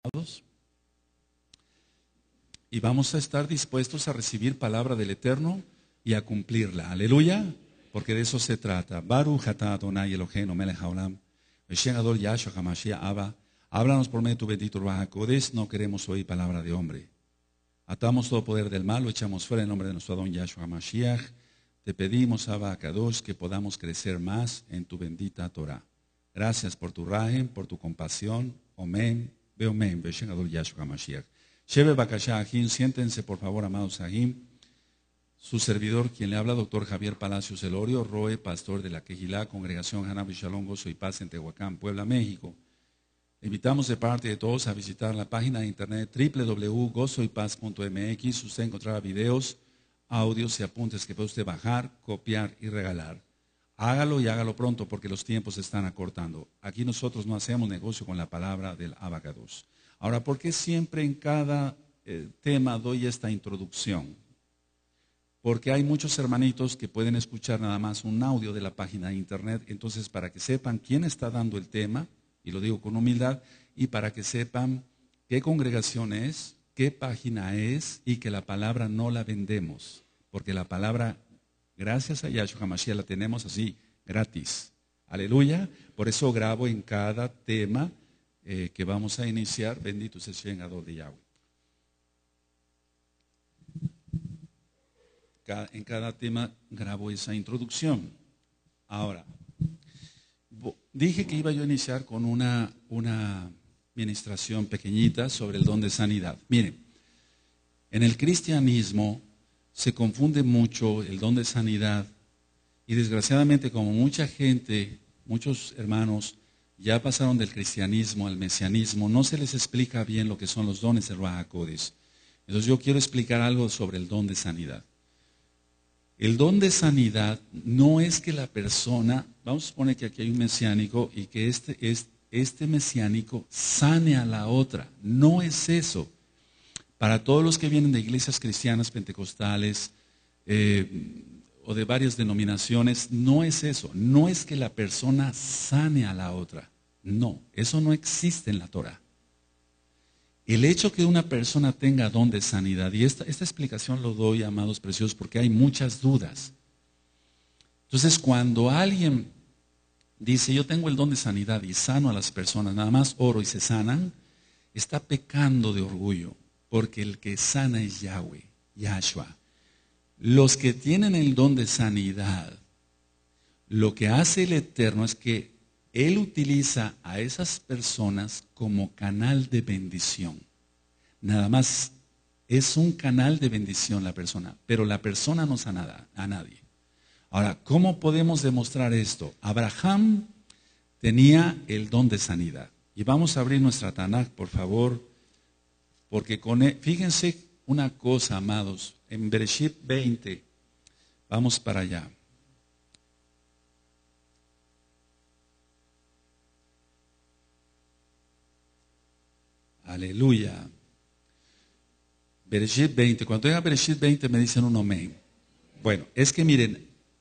Y vamos a estar dispuestos a recibir palabra del Eterno y a cumplirla. Aleluya, porque de eso se trata. Baruch atah Adonai Eloheinu melech haolam, v'shem gadol Yahshua HaMashiach Abba. Háblanos por medio de tu bendito Ruach HaKodesh. No queremos oír palabra de hombre. Atamos todo poder del mal, lo echamos fuera en nombre de nuestro Adón Yahshua HaMashiach. Te pedimos, Abba Kadosh, que podamos crecer más en tu bendita Torah. Gracias por tu rahem, por tu compasión. Omen, beomen, v'shem gadol Yahshua HaMashiach. Sheve Bakashá Ahim, siéntense por favor, amados Ahim. Su servidor, quien le habla, doctor Javier Palacios Elorio, Roe, pastor de la Quejilá, Congregación Hanab y Shalom, Gozo y Paz en Tehuacán, Puebla, México. Le invitamos de parte de todos a visitar la página de internet www.gozoypaz.mx. Usted encontrará videos, audios y apuntes que puede usted bajar, copiar y regalar. Hágalo y hágalo pronto porque los tiempos se están acortando. Aquí nosotros no hacemos negocio con la palabra del abacados. Ahora, ¿por qué siempre en cada tema doy esta introducción? Porque hay muchos hermanitos que pueden escuchar nada más un audio de la página de internet. Entonces, para que sepan quién está dando el tema, y lo digo con humildad, y para que sepan qué congregación es, qué página es, y que la palabra no la vendemos. Porque la palabra, gracias a Yahshua HaMashiach, la tenemos así, gratis. Aleluya. Por eso grabo en cada tema que vamos a iniciar, bendito sea el Shem Gadol de Yahweh. En cada tema grabo esa introducción. Ahora, dije que iba yo a iniciar con una ministración pequeñita sobre el don de sanidad. Miren, en el cristianismo se confunde mucho el don de sanidad y desgraciadamente como mucha gente, muchos hermanos, ya pasaron del cristianismo al mesianismo, no se les explica bien lo que son los dones del Ruach HaKodesh. Entonces yo quiero explicar algo sobre el don de sanidad. El don de sanidad no es que la persona, vamos a suponer que aquí hay un mesiánico y que este mesiánico sane a la otra. No es eso. Para todos los que vienen de iglesias cristianas, pentecostales, o de varias denominaciones, no es eso. No es que la persona sane a la otra. No, eso no existe en la Torah. El hecho que una persona tenga don de sanidad, y esta explicación lo doy, amados preciosos, porque hay muchas dudas. Entonces, cuando alguien dice, yo tengo el don de sanidad y sano a las personas, nada más oro y se sanan, está pecando de orgullo, porque el que sana es Yahweh, Yahshua. Los que tienen el don de sanidad, lo que hace el Eterno es que Él utiliza a esas personas como canal de bendición. Nada más es un canal de bendición la persona, pero la persona no sana a nadie. Ahora, ¿cómo podemos demostrar esto? Abraham tenía el don de sanidad. Y vamos a abrir nuestra Tanaj, por favor, porque fíjense una cosa, amados. En Bereshit 20, vamos para allá. Aleluya. Bereshit 20, cuando llega Bereshit 20 me dicen un amén. Bueno, es que miren,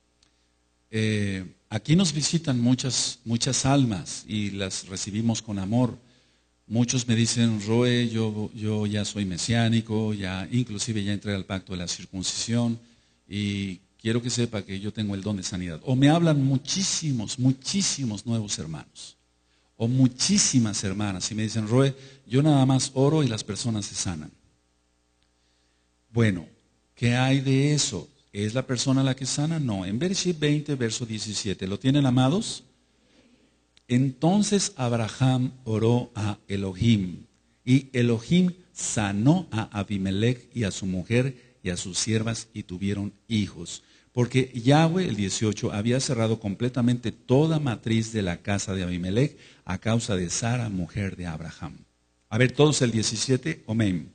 aquí nos visitan muchas almas y las recibimos con amor. Muchos me dicen, Roe, yo ya soy mesiánico, inclusive ya entré al pacto de la circuncisión y quiero que sepa que yo tengo el don de sanidad. O me hablan muchísimos nuevos hermanos, o muchísimas hermanas y me dicen, Roe, yo nada más oro y las personas se sanan. Bueno, ¿qué hay de eso? ¿Es la persona la que sana? No. En Bereshit 20, verso 17, ¿lo tienen, amados? Entonces Abraham oró a Elohim y Elohim sanó a Abimelech y a su mujer y a sus siervas y tuvieron hijos. Porque Yahweh, el 18, había cerrado completamente toda matriz de la casa de Abimelech a causa de Sara, mujer de Abraham. A ver, todos el 17, amén.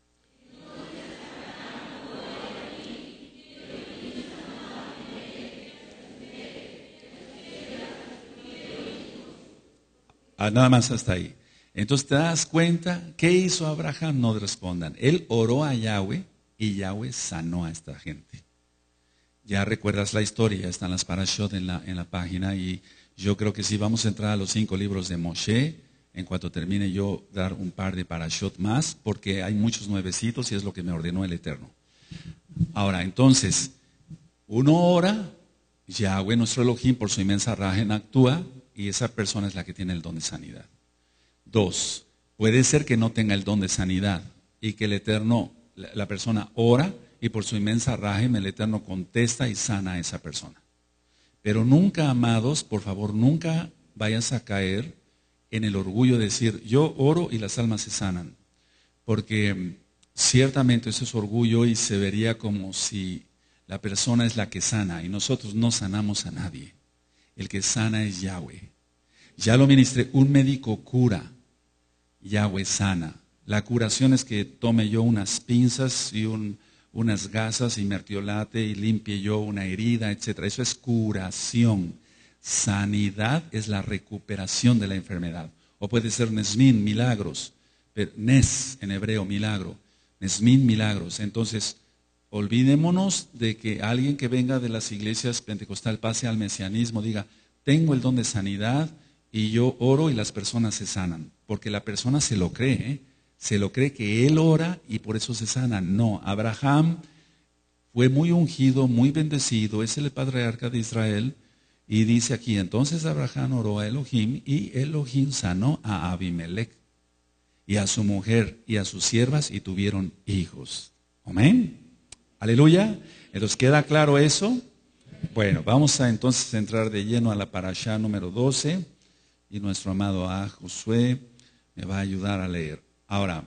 Nada más hasta ahí. Entonces te das cuenta, ¿qué hizo Abraham? No respondan. Él oró a Yahweh y Yahweh sanó a esta gente. Ya recuerdas la historia, ya están las parashot en la página y yo creo que sí, vamos a entrar a los 5 libros de Moshe, en cuanto termine yo, dar un par de parashot más, porque hay muchos nuevecitos y es lo que me ordenó el Eterno. Ahora, entonces, uno ora, Yahweh, nuestro Elohim, por su inmensa rajen actúa, y esa persona es la que tiene el don de sanidad. 2, puede ser que no tenga el don de sanidad y que el Eterno, la persona ora y por su inmensa rajen el Eterno contesta y sana a esa persona. Pero nunca, amados, por favor, nunca vayas a caer en el orgullo de decir, yo oro y las almas se sanan. Porque ciertamente eso es orgullo y se vería como si la persona es la que sana y nosotros no sanamos a nadie. El que sana es Yahweh. Ya lo ministré, un médico cura, Yahweh sana. La curación es que tome yo unas pinzas y unas gasas y mertiolate y limpie yo una herida, etc. Eso es curación. Sanidad es la recuperación de la enfermedad. O puede ser nesmin, milagros. Nes en hebreo, milagro. Nesmin, milagros. Entonces, olvidémonos de que alguien que venga de las iglesias pentecostal pase al mesianismo, diga, tengo el don de sanidad y yo oro y las personas se sanan. Porque la persona se lo cree, ¿eh? Se lo cree que él ora y por eso se sanan. No, Abraham fue muy ungido, muy bendecido, es el patriarca de Israel. Y dice aquí, entonces Abraham oró a Elohim y Elohim sanó a Abimelech y a su mujer y a sus siervas y tuvieron hijos. Amén. Aleluya. ¿Entonces queda claro eso? Bueno, vamos a entonces entrar de lleno a la parashá número 12 y nuestro amado Josué me va a ayudar a leer. Ahora,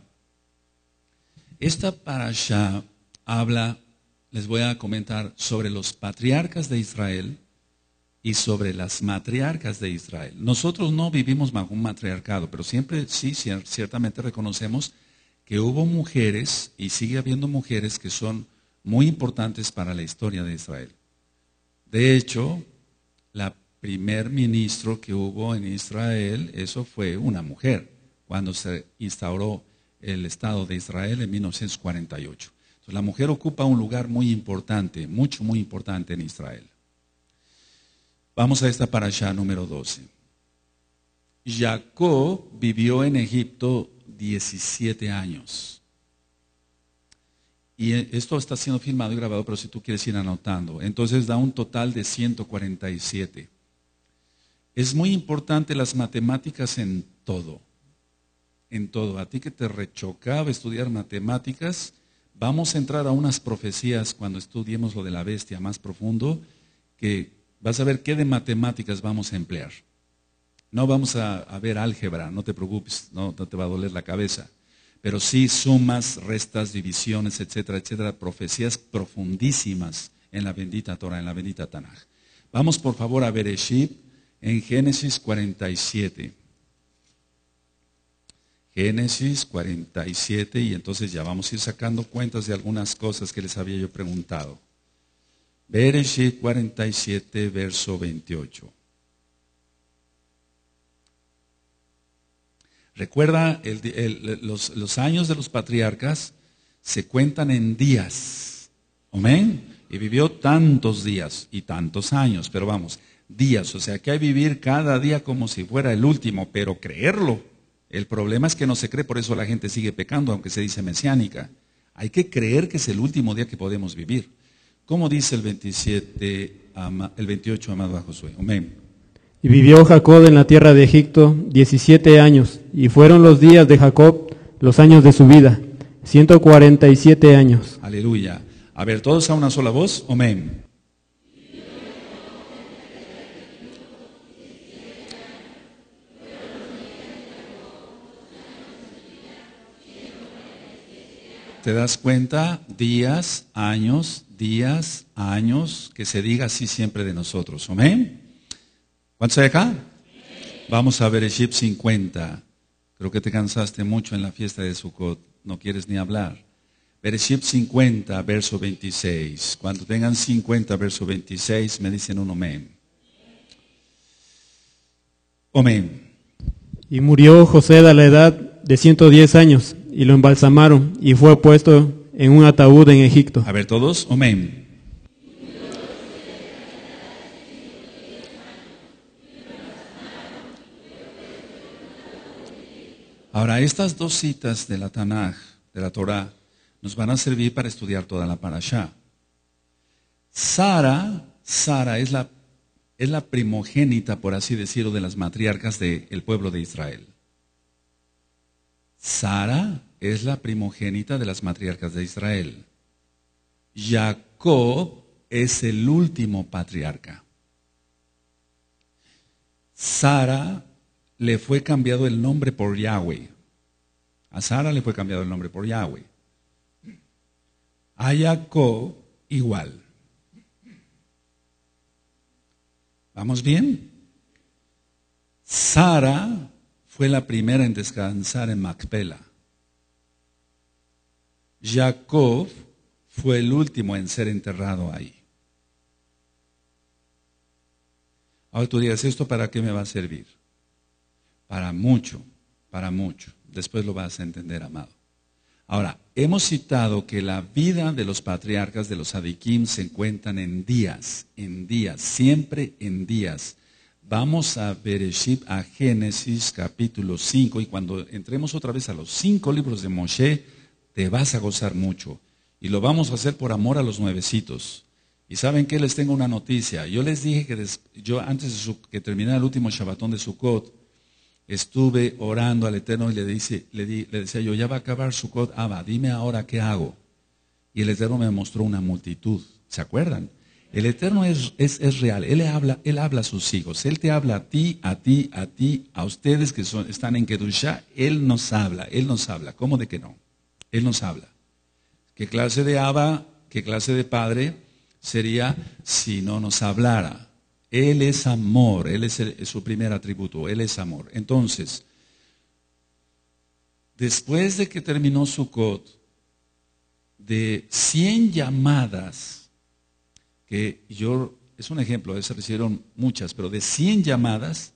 esta parashá habla, les voy a comentar sobre los patriarcas de Israel y sobre las matriarcas de Israel. Nosotros no vivimos bajo un matriarcado, pero siempre sí, ciertamente reconocemos que hubo mujeres y sigue habiendo mujeres que son muy importantes para la historia de Israel. De hecho, la primer ministro que hubo en Israel, eso fue una mujer, cuando se instauró el Estado de Israel en 1948. Entonces, la mujer ocupa un lugar muy importante, muy importante en Israel. Vamos a esta parashá número 12. Jacob vivió en Egipto 17 años. Y esto está siendo filmado y grabado, pero si tú quieres ir anotando. Entonces da un total de 147. Es muy importante las matemáticas en todo. En todo. A ti que te rechocaba estudiar matemáticas, vamos a entrar a unas profecías cuando estudiemos lo de la bestia más profundo, que vas a ver qué de matemáticas vamos a emplear. No vamos a ver álgebra, no te preocupes, no te va a doler la cabeza. Pero sí sumas, restas, divisiones, etcétera, etcétera, profecías profundísimas en la bendita Torah, en la bendita Tanaj. Vamos por favor a Bereshit en Génesis 47. Génesis 47, y entonces ya vamos a ir sacando cuentas de algunas cosas que les había yo preguntado. Bereshit 47, verso 28. Recuerda, los años de los patriarcas se cuentan en días. Amén. Y vivió tantos días y tantos años, pero vamos, días. O sea que hay que vivir cada día como si fuera el último, pero creerlo. El problema es que no se cree, por eso la gente sigue pecando, aunque se dice mesiánica. Hay que creer que es el último día que podemos vivir. ¿Cómo dice el 28, amado Josué? Amén. Y vivió Jacob en la tierra de Egipto 17 años, y fueron los días de Jacob los años de su vida, 147 años. Aleluya. A ver, todos a una sola voz. Amén. ¿Te das cuenta? Días, años, que se diga así siempre de nosotros. Amén. ¿Cuántos hay acá? Vamos a ver Bereshit 50. Creo que te cansaste mucho en la fiesta de Sukkot. No quieres ni hablar. Bereshit 50, verso 26. Cuando tengan 50, verso 26, me dicen un amén. Amén. Y murió José a la edad de 110 años, y lo embalsamaron, y fue puesto en un ataúd en Egipto. A ver todos, amén. Ahora, estas dos citas de la Tanaj, de la Torah, nos van a servir para estudiar toda la parashá. Sara es la primogénita, por así decirlo, de las matriarcas del pueblo de Israel. Sara es la primogénita de las matriarcas de Israel. Jacob es el último patriarca. Sara le fue cambiado el nombre por Yahweh. A Sara le fue cambiado el nombre por Yahweh. A Jacob igual. ¿Vamos bien? Sara fue la primera en descansar en Macpela. Jacob fue el último en ser enterrado ahí. Ahora tú digas, ¿esto para qué me va a servir? Para mucho, para mucho. Después lo vas a entender, amado. Ahora, hemos citado que la vida de los patriarcas, de los Sadikim, se encuentran en días, siempre en días. Vamos a Bereshit, a Génesis capítulo 5, y cuando entremos otra vez a los 5 libros de Moshe, te vas a gozar mucho. Y lo vamos a hacer por amor a los nuevecitos. Y ¿saben qué? Les tengo una noticia. Yo les dije que yo antes de que terminara el último Shabbatón de Sukkot, estuve orando al Eterno y le decía yo, ya va a acabar Sukkot, Abba, dime ahora qué hago. Y el Eterno me mostró una multitud. ¿Se acuerdan? El Eterno es real. Él habla a sus hijos. Él te habla a ti, a ustedes que están en Kedushá. Él nos habla. ¿Cómo de que no? Él nos habla. ¿Qué clase de Abba, qué clase de Padre sería si no nos hablara? Él es amor, Él es su primer atributo, Él es amor. Entonces, después de que terminó Sukkot, de 100 llamadas, es un ejemplo, se recibieron muchas, pero de 100 llamadas,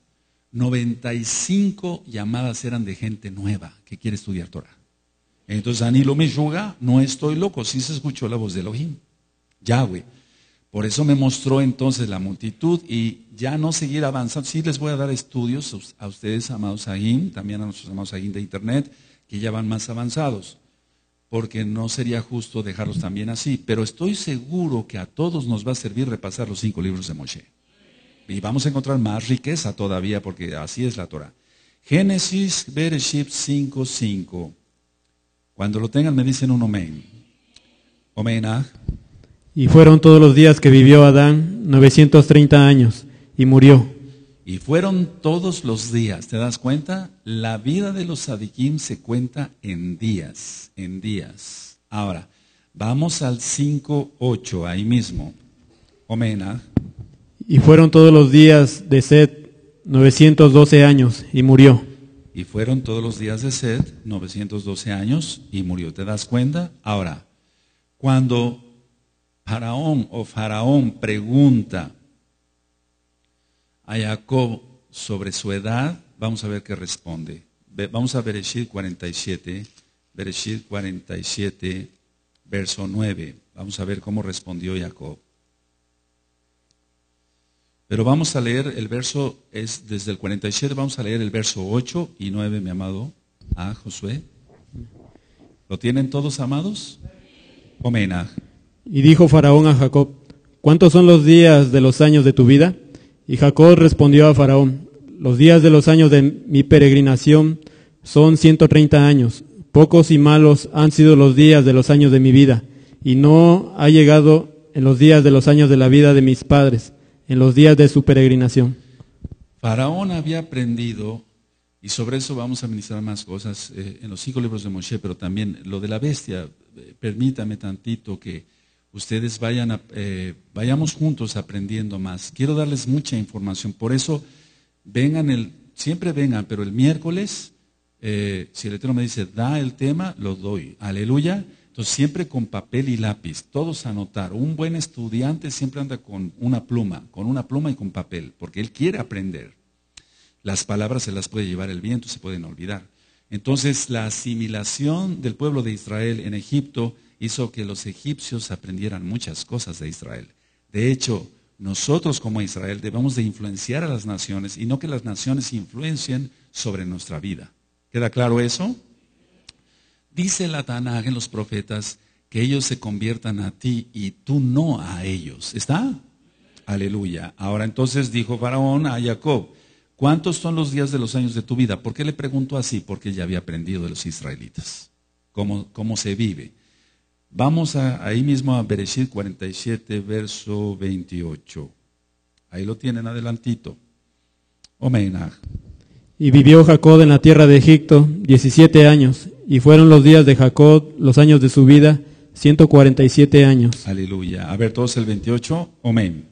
95 llamadas eran de gente nueva que quiere estudiar Torah. Entonces, Anilo me yuga, no estoy loco, sí se escuchó la voz de Elohim, Yahweh. Por eso me mostró entonces la multitud y ya no seguir avanzando. Sí les voy a dar estudios a ustedes, amados Ahim, también a nuestros amados Ahim de internet, que ya van más avanzados, porque no sería justo dejarlos también así. Pero estoy seguro que a todos nos va a servir repasar los 5 libros de Moshe. Y vamos a encontrar más riqueza todavía, porque así es la Torah. Génesis, Bereshit 5:5. Cuando lo tengan me dicen un amén. Omenah. Y fueron todos los días que vivió Adán 930 años y murió. Y fueron todos los días, ¿te das cuenta? La vida de los Sadikim se cuenta en días, en días. Ahora, vamos al 5:8, ahí mismo. Omenah. Y fueron todos los días de Set 912 años y murió. Y fueron todos los días de Set 912 años y murió, ¿te das cuenta? Ahora, cuando Faraón pregunta a Jacob sobre su edad, vamos a ver qué responde. Vamos a Bereshit 47, verso 9. Vamos a ver cómo respondió Jacob. Pero vamos a leer el verso, es desde el 47, vamos a leer el verso 8 y 9, mi amado Josué. ¿Lo tienen todos, amados? Omenah. Y dijo Faraón a Jacob, ¿cuántos son los días de los años de tu vida? Y Jacob respondió a Faraón, los días de los años de mi peregrinación son 130 años. Pocos y malos han sido los días de los años de mi vida, y no ha llegado en los días de los años de la vida de mis padres, en los días de su peregrinación. Faraón había aprendido, y sobre eso vamos a ministrar más cosas en los 5 libros de Moshe, pero también lo de la bestia, permítame tantito que ustedes vayamos juntos aprendiendo más. Quiero darles mucha información, por eso siempre vengan, pero el miércoles, si el Eterno me dice, da el tema, lo doy. Aleluya. Entonces siempre con papel y lápiz, todos anotar. Un buen estudiante siempre anda con una pluma y con papel, porque él quiere aprender. Las palabras se las puede llevar el viento, se pueden olvidar. Entonces la asimilación del pueblo de Israel en Egipto hizo que los egipcios aprendieran muchas cosas de Israel. De hecho, nosotros como Israel debemos de influenciar a las naciones y no que las naciones influencien sobre nuestra vida. ¿Queda claro eso? Dice la Tanaj en los profetas que ellos se conviertan a ti y tú no a ellos. ¿Está? Aleluya. Ahora entonces dijo Faraón a Jacob, ¿cuántos son los días de los años de tu vida? ¿Por qué le preguntó así? Porque él ya había aprendido de los israelitas. ¿Cómo se vive? Vamos ahí mismo a Bereshit 47, verso 28. Ahí lo tienen adelantito. Omenaj. Y vivió Jacob en la tierra de Egipto 17 años, y fueron los días de Jacob, los años de su vida, 147 años. Aleluya. A ver todos el 28. Amén.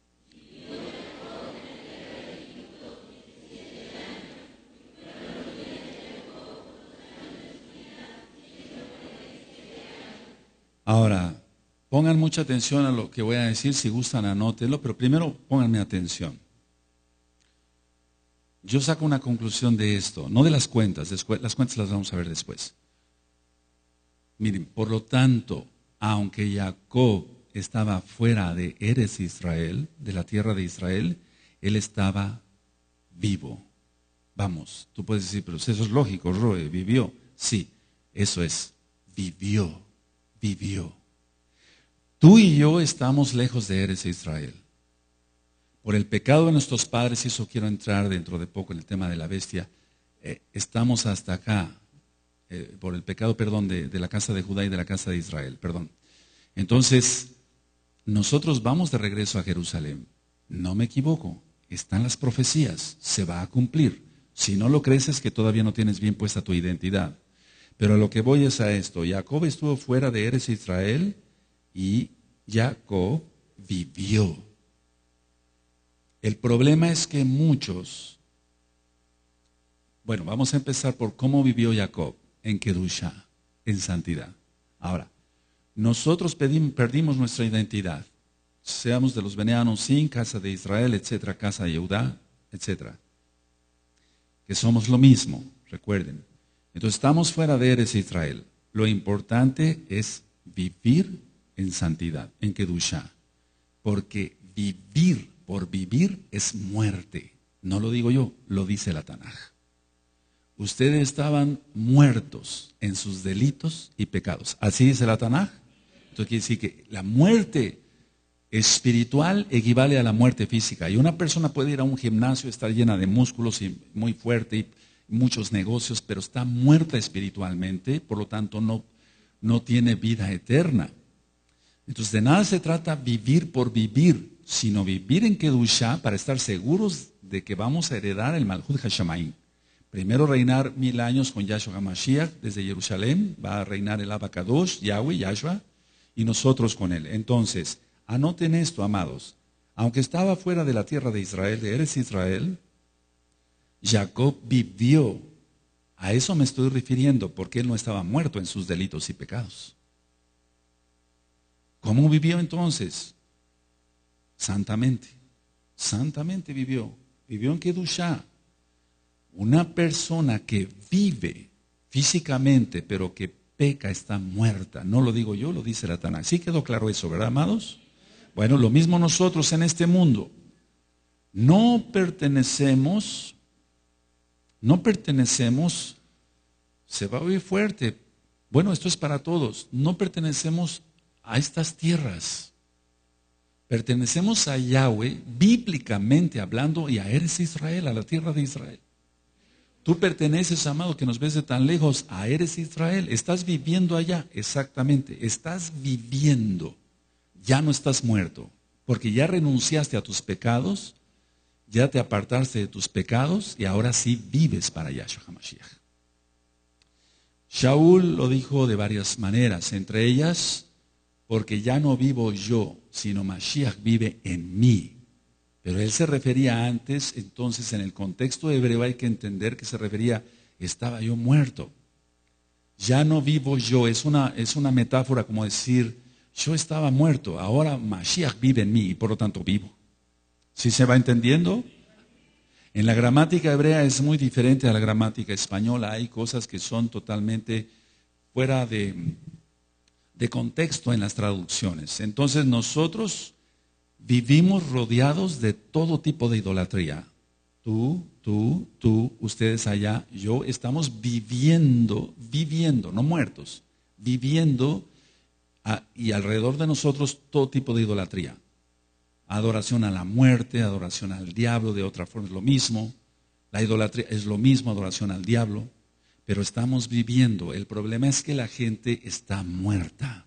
Ahora, pongan mucha atención a lo que voy a decir, si gustan anótenlo, pero primero pónganme atención. Yo saco una conclusión de esto, no de las cuentas, las cuentas las vamos a ver después. Miren, por lo tanto, aunque Jacob estaba fuera de Eretz Israel, de la tierra de Israel, él estaba vivo. Vamos, tú puedes decir, pero eso es lógico, Roe, vivió. Sí, eso es, vivió. Tú y yo estamos lejos de Eretz Israel. Por el pecado de nuestros padres, y eso quiero entrar dentro de poco en el tema de la bestia, estamos hasta acá, por el pecado, perdón, de la casa de Judá y de la casa de Israel, perdón. Entonces, nosotros vamos de regreso a Jerusalén. No me equivoco, están las profecías, se va a cumplir. Si no lo crees es que todavía no tienes bien puesta tu identidad. Pero a lo que voy es a esto. Jacob estuvo fuera de Eretz Israel y Jacob vivió. El problema es que muchos, bueno, vamos a empezar por cómo vivió Jacob en Kedusha, en santidad. Ahora, nosotros perdimos nuestra identidad, seamos de los Beneanos sin casa de Israel, etcétera, casa de Judá, etcétera, que somos lo mismo, recuerden. Entonces estamos fuera de Eretz Israel. Lo importante es vivir en santidad, en Kedusha. Porque vivir por vivir es muerte. No lo digo yo, lo dice la Tanaj. Ustedes estaban muertos en sus delitos y pecados. Así dice la Tanaj. Entonces quiere decir que la muerte espiritual equivale a la muerte física. Y una persona puede ir a un gimnasio, estar llena de músculos y muy fuerte y muchos negocios, pero está muerta espiritualmente, por lo tanto no tiene vida eterna. Entonces de nada se trata vivir por vivir, sino vivir en Kedusha para estar seguros de que vamos a heredar el Malhut Hashamayim. Primero reinar 1000 años con Yahshua HaMashiach desde Jerusalén, va a reinar el Abba Kadosh, Yahweh, Yahshua, y nosotros con él. Entonces, anoten esto, amados, aunque estaba fuera de la tierra de Israel, de Eretz Israel, Jacob vivió. A eso me estoy refiriendo, porque él no estaba muerto en sus delitos y pecados. ¿Cómo vivió entonces? Santamente. Santamente vivió. Vivió en Kedusha. Una persona que vive físicamente, pero que peca, está muerta. No lo digo yo, lo dice la Tanaj. ¿Sí quedó claro eso, verdad, amados? Bueno, lo mismo nosotros en este mundo. No pertenecemos, se va a oír fuerte. Bueno, esto es para todos. No pertenecemos a estas tierras. Pertenecemos a Yahweh, bíblicamente hablando, y a Eretz Israel, a la tierra de Israel. Tú perteneces, amado, que nos ves de tan lejos, a Eretz Israel. Estás viviendo allá, exactamente. Estás viviendo. Ya no estás muerto, porque ya renunciaste a tus pecados, ya te apartaste de tus pecados y ahora sí vives para Yahshua HaMashiach. Shaul lo dijo de varias maneras, entre ellas, porque ya no vivo yo, sino Mashiach vive en mí. Pero él se refería antes, entonces en el contexto hebreo hay que entender que se refería, estaba yo muerto. Ya no vivo yo, es una metáfora como decir, yo estaba muerto, ahora Mashiach vive en mí y por lo tanto vivo. ¿Sí se va entendiendo? En la gramática hebrea es muy diferente a la gramática española. Hay cosas que son totalmente fuera de contexto en las traducciones. Entonces nosotros vivimos rodeados de todo tipo de idolatría. ustedes allá, yo, estamos viviendo, no muertos, viviendo y alrededor de nosotros todo tipo de idolatría. Adoración a la muerte, adoración al diablo, de otra forma es lo mismo. La idolatría es lo mismo, adoración al diablo. Pero estamos viviendo. El problema es que la gente está muerta.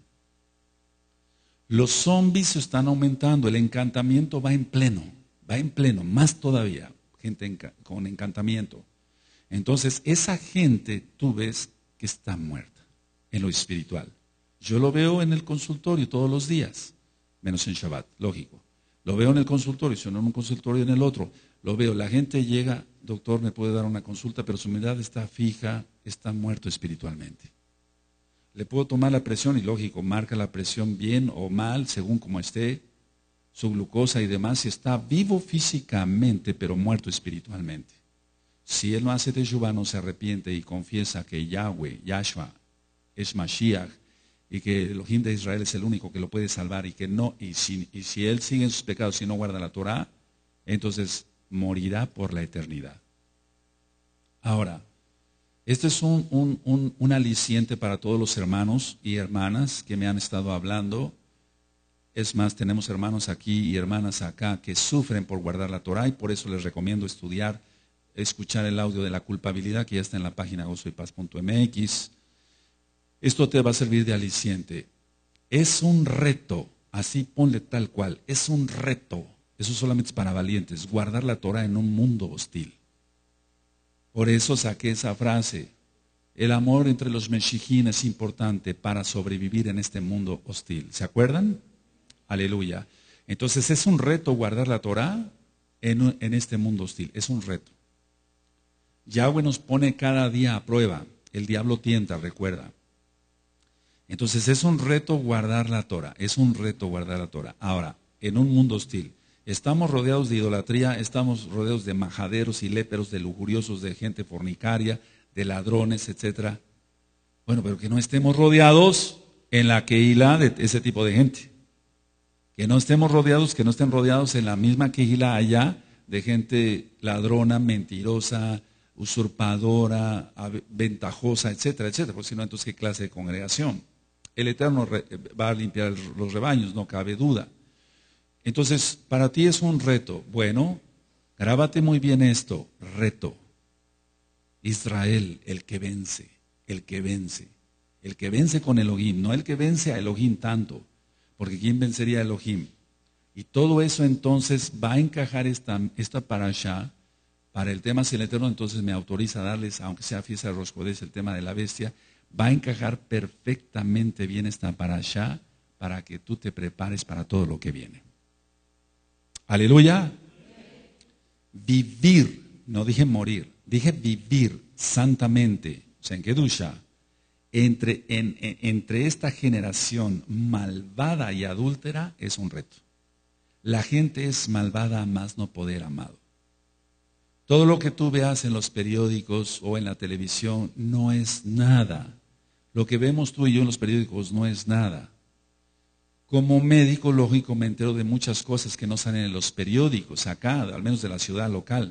Los zombies se están aumentando, el encantamiento va en pleno, más todavía, gente con encantamiento. Entonces, esa gente tú ves que está muerta en lo espiritual. Yo lo veo en el consultorio todos los días, menos en Shabbat, lógico. Lo veo en el consultorio, si no en un consultorio en el otro. Lo veo, la gente llega, doctor, me puede dar una consulta, pero su mirada está fija, está muerto espiritualmente. Le puedo tomar la presión y lógico, marca la presión bien o mal, según como esté, su glucosa y demás, si está vivo físicamente, pero muerto espiritualmente. Si él no hace teshuvá, no se arrepiente y confiesa que Yahweh, Yahshua, es Mashiach, y que el Elohim de Israel es el único que lo puede salvar, y que no, y si él sigue en sus pecados y no guarda la Torah, entonces morirá por la eternidad. Ahora, este es un aliciente para todos los hermanos y hermanas que me han estado hablando. Es más, tenemos hermanos aquí y hermanas acá que sufren por guardar la Torah y por eso les recomiendo escuchar el audio de la culpabilidad que ya está en la página gozoypaz.mx. Esto te va a servir de aliciente. Es un reto, así ponle tal cual, es un reto. Eso solamente es para valientes, guardar la Torah en un mundo hostil. Por eso saqué esa frase. El amor entre los meshijín es importante para sobrevivir en este mundo hostil. ¿Se acuerdan? Aleluya. Entonces es un reto guardar la Torah en este mundo hostil. Es un reto. Yahweh nos pone cada día a prueba. El diablo tienta, recuerda. Entonces es un reto guardar la Torah. Es un reto guardar la Torah. Ahora, en un mundo hostil. Estamos rodeados de idolatría, estamos rodeados de majaderos y léperos, de lujuriosos, de gente fornicaria, de ladrones, etc. Bueno, pero que no estemos rodeados en la Kehilá de ese tipo de gente. Que no estén rodeados en la misma Kehilá allá de gente ladrona, mentirosa, usurpadora, ventajosa, etcétera, etcétera. Porque si no, entonces, ¿qué clase de congregación? El Eterno va a limpiar los rebaños, no cabe duda. Entonces, para ti es un reto. Bueno, grábate muy bien esto, reto. Israel, el que vence con Elohim, no el que vence a Elohim tanto, porque ¿quién vencería a Elohim? Y todo eso entonces va a encajar esta parashá para el tema, si el Eterno entonces me autoriza a darles, aunque sea fiesta de Rosh Chodesh, el tema de la bestia, va a encajar perfectamente bien esta parashá para que tú te prepares para todo lo que viene. Aleluya. Vivir, no dije morir, dije vivir santamente, o sea, en Kedusha, entre esta generación malvada y adúltera es un reto. La gente es malvada a más no poder, amado. Todo lo que tú veas en los periódicos o en la televisión no es nada. Lo que vemos tú y yo en los periódicos no es nada. Como médico, lógico, me entero de muchas cosas que no salen en los periódicos acá, al menos de la ciudad local.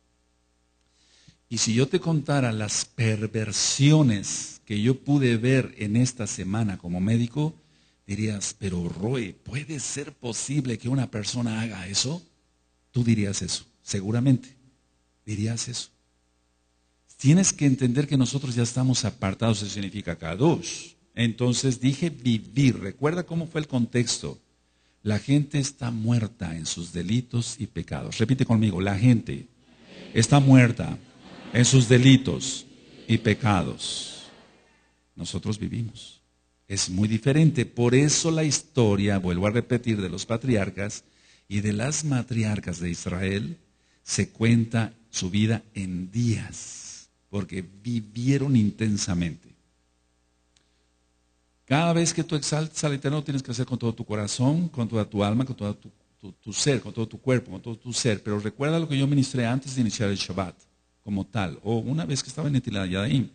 Y si yo te contara las perversiones que yo pude ver en esta semana como médico, dirías, pero Roy, ¿puede ser posible que una persona haga eso? Tú dirías eso, seguramente, dirías eso. Tienes que entender que nosotros ya estamos apartados, eso significa kadosh. Entonces dije vivir. Recuerda cómo fue el contexto. La gente está muerta en sus delitos y pecados. Repite conmigo, la gente está muerta en sus delitos y pecados. Nosotros vivimos. Es muy diferente. Por eso la historia, vuelvo a repetir, de los patriarcas y de las matriarcas de Israel, se cuenta su vida en días, porque vivieron intensamente. Cada vez que tú exaltas al Eterno, tienes que hacer con todo tu corazón, con toda tu alma, con todo tu ser, con todo tu cuerpo, con todo tu ser. Pero recuerda lo que yo ministré antes de iniciar el Shabbat, como tal, o una vez que estaba en Netilat Yadayim.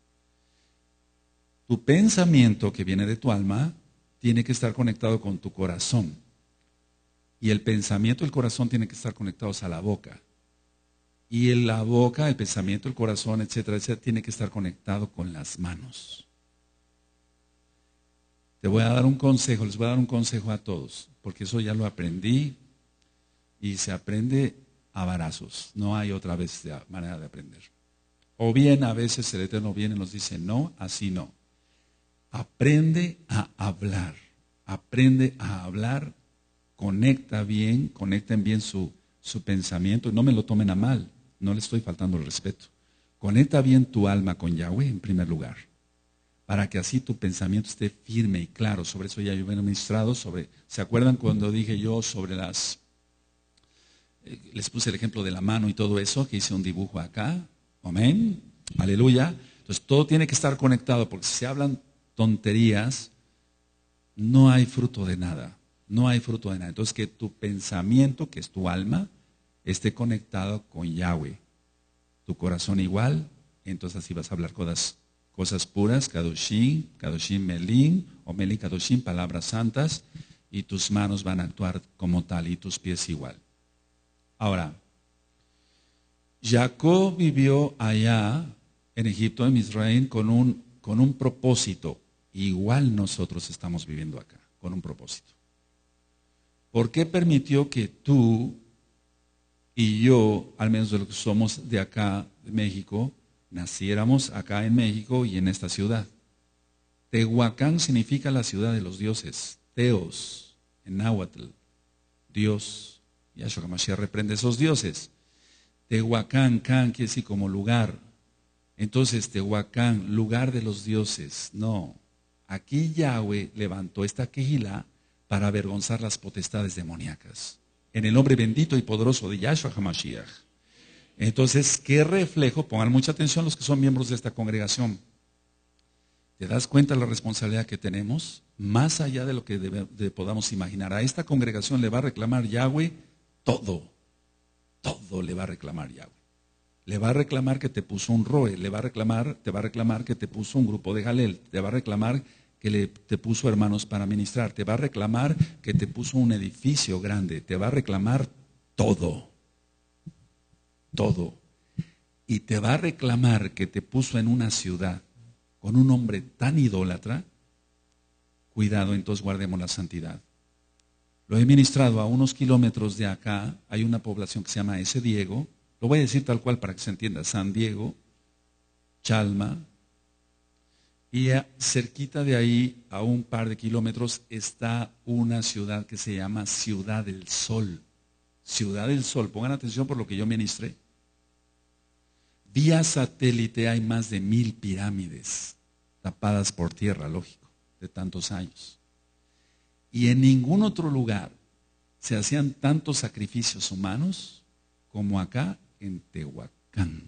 Tu pensamiento que viene de tu alma tiene que estar conectado con tu corazón. Y el pensamiento y el corazón tienen que estar conectados a la boca. Y la boca, el pensamiento, el corazón, etcétera, etcétera, tiene que estar conectado con las manos. Te voy a dar un consejo, les voy a dar un consejo a todos, porque eso ya lo aprendí y se aprende a varazos. No hay otra manera de aprender. O bien a veces el Eterno viene y nos dice, no, así no. Aprende a hablar. Aprende a hablar. Conecten bien su pensamiento. No me lo tomen a mal. No le estoy faltando el respeto. Conecta bien tu alma con Yahweh en primer lugar. Para que así tu pensamiento esté firme y claro. Sobre eso ya yo he ministrado. ¿Se acuerdan cuando dije yo sobre les puse el ejemplo de la mano y todo eso, que hice un dibujo acá? Amén. Aleluya. Entonces todo tiene que estar conectado, porque si se hablan tonterías, no hay fruto de nada. No hay fruto de nada. Entonces que tu pensamiento, que es tu alma, esté conectado con Yahweh. Tu corazón igual, entonces así vas a hablar cosas puras, Kadoshim, Kadoshim Melim, o Melim Kadoshim, palabras santas, y tus manos van a actuar como tal, y tus pies igual. Ahora, Jacob vivió allá en Egipto, en Misraim, con un propósito. Igual nosotros estamos viviendo acá, con un propósito. ¿Por qué permitió que tú y yo, al menos de los que somos de acá, de México, naciéramos acá en México y en esta ciudad? Tehuacán significa la ciudad de los dioses. Teos, en náhuatl, Dios. Yahshua HaMashiach reprende esos dioses. Tehuacán, Can quiere decir como lugar. Entonces, Tehuacán, lugar de los dioses. No. Aquí Yahweh levantó esta quejilá para avergonzar las potestades demoníacas. En el nombre bendito y poderoso de Yahshua HaMashiach. Entonces, ¿qué reflejo? Pongan mucha atención los que son miembros de esta congregación. ¿Te das cuenta de la responsabilidad que tenemos? Más allá de lo que podamos imaginar. A esta congregación le va a reclamar Yahweh todo le va a reclamar Yahweh. Le va a reclamar que te puso un roe, te va a reclamar que te puso un grupo de Jalel, te va a reclamar que te puso hermanos para ministrar, te va a reclamar que te puso un edificio grande, te va a reclamar todo. Y te va a reclamar que te puso en una ciudad con un hombre tan idólatra. Cuidado, entonces guardemos la santidad. Lo he ministrado a unos kilómetros de acá, hay una población que se llama Ese Diego, lo voy a decir tal cual para que se entienda, San Diego, Chalma, y cerquita de ahí, a un par de kilómetros, está una ciudad que se llama Ciudad del Sol. Ciudad del Sol, pongan atención por lo que yo ministré. Vía satélite hay más de 1000 pirámides tapadas por tierra, lógico, de tantos años. Y en ningún otro lugar se hacían tantos sacrificios humanos como acá en Tehuacán.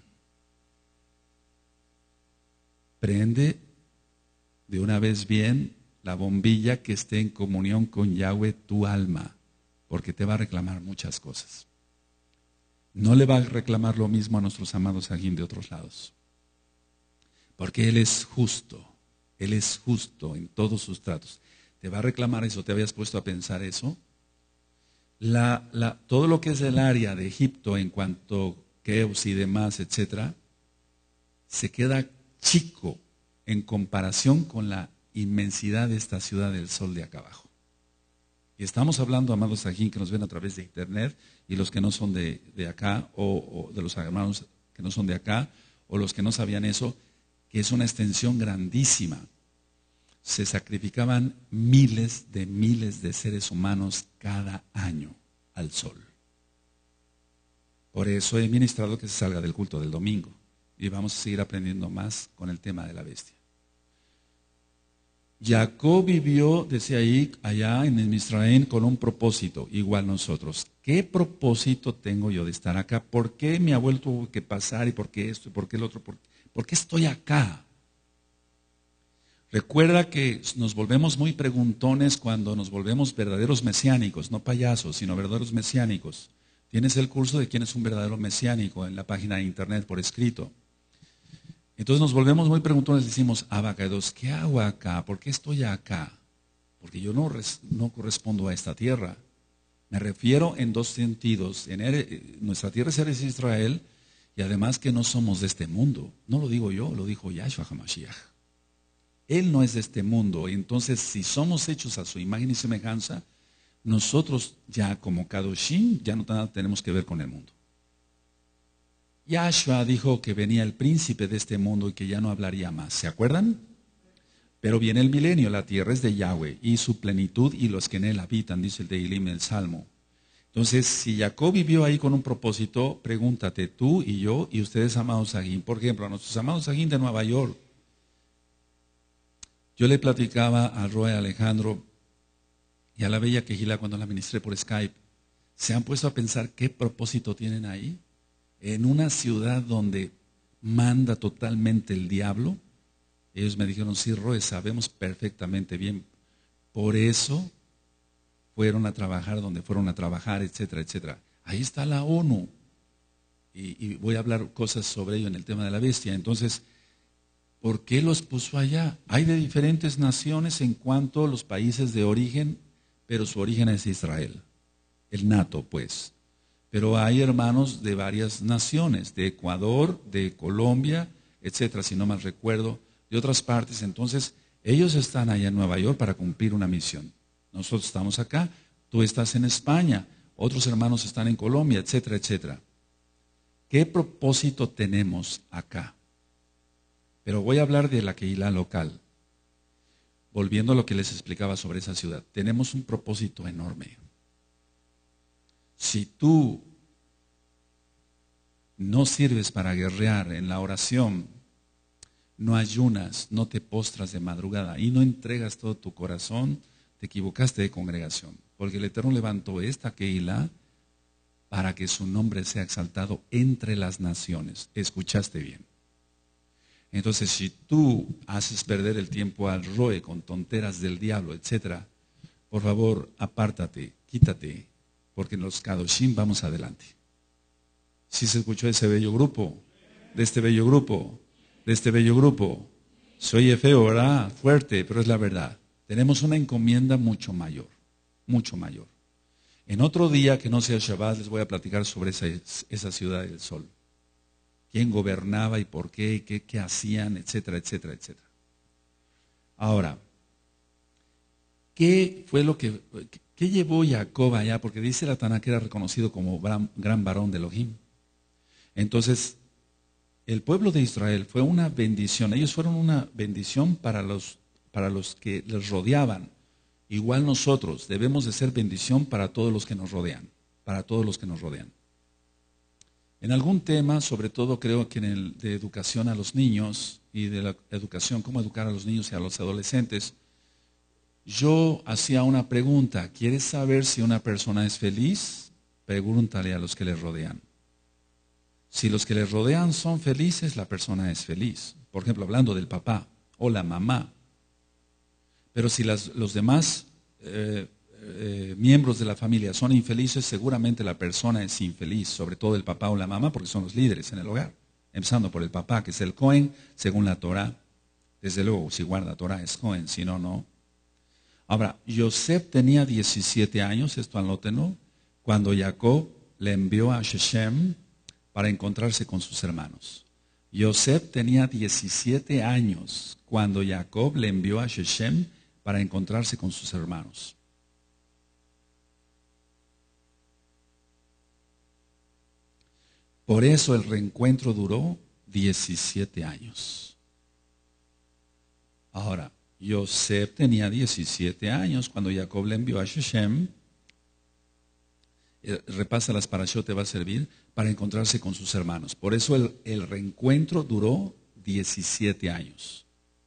Prende de una vez bien la bombilla que esté en comunión con Yahweh tu alma, porque te va a reclamar muchas cosas. No le va a reclamar lo mismo a nuestros amados Agim de otros lados, porque Él es justo en todos sus tratos. Te va a reclamar eso. ¿Te habías puesto a pensar eso? Todo lo que es el área de Egipto en cuanto a Keos y demás, etcétera, se queda chico en comparación con la inmensidad de esta ciudad del sol de acá abajo. Y estamos hablando, amados Sajín, que nos ven a través de internet, y los que no son de acá, o de los hermanos que no son de acá, o los que no sabían eso, que es una extensión grandísima. Se sacrificaban miles de seres humanos cada año al sol. Por eso he ministrado que se salga del culto del domingo. Y vamos a seguir aprendiendo más con el tema de la bestia. Jacob vivió, decía ahí, allá en el Misraim, con un propósito, igual nosotros. ¿Qué propósito tengo yo de estar acá? ¿Por qué mi abuelo tuvo que pasar? ¿Y por qué esto? ¿Y por qué el otro? ¿Por qué estoy acá? Recuerda que nos volvemos muy preguntones cuando nos volvemos verdaderos mesiánicos, no payasos, sino verdaderos mesiánicos. Tienes el curso de quién es un verdadero mesiánico en la página de internet por escrito. Entonces nos volvemos muy preguntones, decimos, Abacados, ¿qué hago acá? ¿Por qué estoy acá? Porque yo no correspondo a esta tierra. Me refiero en dos sentidos. Nuestra tierra es Eretz Israel, Y además que no somos de este mundo. No lo digo yo, lo dijo Yahshua HaMashiach. Él no es de este mundo. Entonces, si somos hechos a su imagen y semejanza, nosotros ya como Kadoshim, ya no nada tenemos que ver con el mundo. Yahshua dijo que venía el príncipe de este mundo y que ya no hablaría más. ¿Se acuerdan? Pero viene el milenio, la tierra es de Yahweh y su plenitud y los que en él habitan, dice el Dehilim, el Salmo. Entonces, si Jacob vivió ahí con un propósito, pregúntate tú y yo y ustedes, amados Saguín. Por ejemplo, a nuestros amados Saguín de Nueva York. Yo le platicaba a Roe Alejandro y a la bella Quejila cuando la ministré por Skype. ¿Se han puesto a pensar qué propósito tienen ahí? En una ciudad donde manda totalmente el diablo. Ellos me dijeron, sí, Roe, sabemos perfectamente bien. Por eso fueron a trabajar donde fueron a trabajar, etcétera, etcétera. Ahí está la ONU. Y voy a hablar cosas sobre ello en el tema de la bestia. Entonces, ¿por qué los puso allá? Hay de diferentes naciones en cuanto a los países de origen, pero su origen es Israel. El nato, pues. Pero hay hermanos de varias naciones, de Ecuador, de Colombia, etcétera, si no mal recuerdo, de otras partes. Entonces, ellos están allá en Nueva York para cumplir una misión. Nosotros estamos acá, tú estás en España, otros hermanos están en Colombia, etcétera, etcétera. ¿Qué propósito tenemos acá? Pero voy a hablar de la Keilah local. Volviendo a lo que les explicaba sobre esa ciudad, tenemos un propósito enorme. Si tú no sirves para guerrear en la oración, no ayunas, no te postras de madrugada y no entregas todo tu corazón, te equivocaste de congregación. Porque el Eterno levantó esta Keilah para que su nombre sea exaltado entre las naciones. Escuchaste bien. Entonces, si tú haces perder el tiempo al Roe con tonteras del diablo, etcétera, por favor, apártate, quítate, porque en los Kadoshim vamos adelante. ¿Sí se escuchó ese bello grupo? De este bello grupo, de este bello grupo. Se oye feo, ¿verdad? Fuerte, pero es la verdad. Tenemos una encomienda mucho mayor, mucho mayor. En otro día que no sea Shabbat les voy a platicar sobre esa ciudad del sol. Quién gobernaba y por qué, y qué hacían, etcétera, etcétera, etcétera. Ahora, ¿qué fue lo que llevó Jacob allá? Porque dice la Tanakh que era reconocido como gran varón de Elohim. Entonces, el pueblo de Israel fue una bendición. Ellos fueron una bendición para los que les rodeaban. Igual nosotros debemos de ser bendición para todos los que nos rodean. Para todos los que nos rodean. En algún tema, sobre todo creo que en el de educación a los niños y de la educación, cómo educar a los niños y a los adolescentes, yo hacía una pregunta. ¿Quieres saber si una persona es feliz? Pregúntale a los que le rodean. Si los que le rodean son felices, la persona es feliz. Por ejemplo, hablando del papá o la mamá. Pero si los demás miembros de la familia son infelices, seguramente la persona es infeliz, sobre todo el papá o la mamá, porque son los líderes en el hogar. Empezando por el papá, que es el Cohen, según la Torah. Desde luego, si guarda Torah es Cohen, si no, no. Ahora, Yosef tenía 17 años, esto anótenlo, cuando Jacob le envió a Shechem para encontrarse con sus hermanos. Yosef tenía 17 años cuando Jacob le envió a Shechem para encontrarse con sus hermanos. Por eso el reencuentro duró 17 años. Ahora, Yosef tenía 17 años cuando Jacob le envió a Shechem. Repasa las parashot, te va a servir para encontrarse con sus hermanos. Por eso el reencuentro duró 17 años.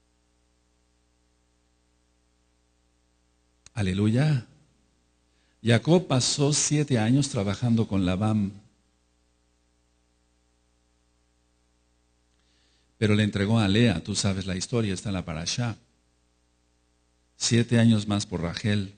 Aleluya. Jacob pasó 7 años trabajando con Labán, pero le entregó a Lea. Tú sabes la historia, está en la parashá. 7 años más por Rachel.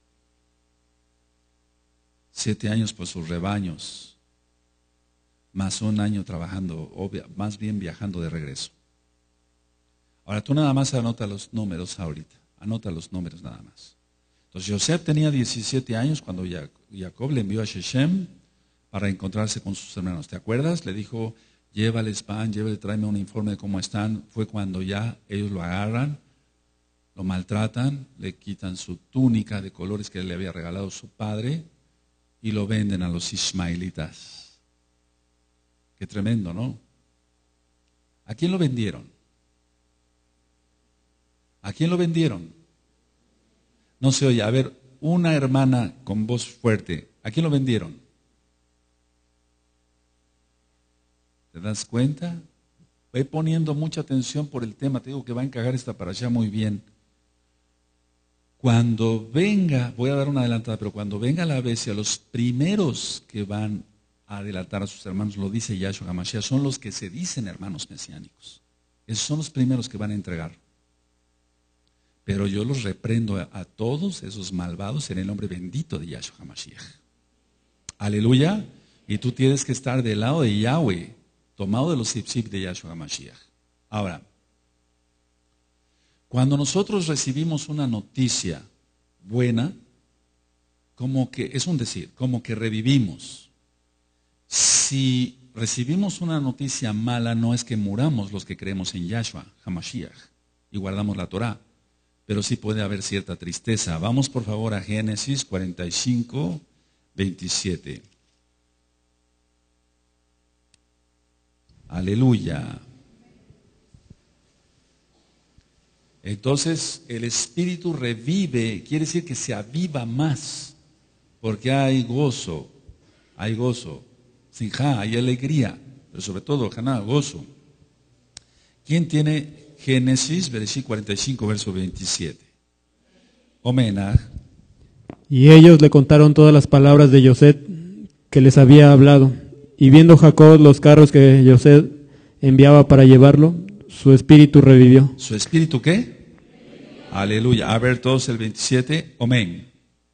7 años por sus rebaños, más 1 año trabajando, más bien viajando de regreso. Ahora tú nada más anota los números ahorita, anota los números nada más. Entonces Yosef tenía 17 años cuando Jacob le envió a Shechem para encontrarse con sus hermanos. ¿Te acuerdas? Le dijo, llévales pan, tráeme un informe de cómo están. Fue cuando ya ellos lo agarran, lo maltratan, le quitan su túnica de colores que le había regalado su padre y lo venden a los ismaelitas. Qué tremendo, ¿no? ¿A quién lo vendieron? ¿A quién lo vendieron? No se oye. A ver, una hermana con voz fuerte. ¿A quién lo vendieron? ¿Te das cuenta? Voy poniendo mucha atención por el tema. Te digo que va a encajar esta parashá muy bien. Cuando venga, voy a dar una adelantada, pero cuando venga la bestia, los primeros que van a adelantar a sus hermanos, lo dice Yahshua HaMashiach, son los que se dicen hermanos mesiánicos. Esos son los primeros que van a entregar. Pero yo los reprendo a todos esos malvados en el nombre bendito de Yahshua HaMashiach. Aleluya. Y tú tienes que estar del lado de Yahweh, tomado de los zip de Yahshua HaMashiach. Ahora, cuando nosotros recibimos una noticia buena, como que, es un decir, como que revivimos. Si recibimos una noticia mala, no es que muramos los que creemos en Yahshua HaMashiach y guardamos la Torah, pero sí puede haber cierta tristeza. Vamos por favor a Génesis 45, 27. Aleluya. Entonces el espíritu revive, quiere decir que se aviva más, porque hay gozo, sinjá, hay alegría, pero sobre todo, Haná, gozo. ¿Quién tiene Génesis, versículo 45, verso 27? Omenaj. Y ellos le contaron todas las palabras de Yosef que les había hablado. Y viendo Jacob los carros que Yosef enviaba para llevarlo, su espíritu revivió. ¿Su espíritu qué? Aleluya. A ver todos el 27. Amén.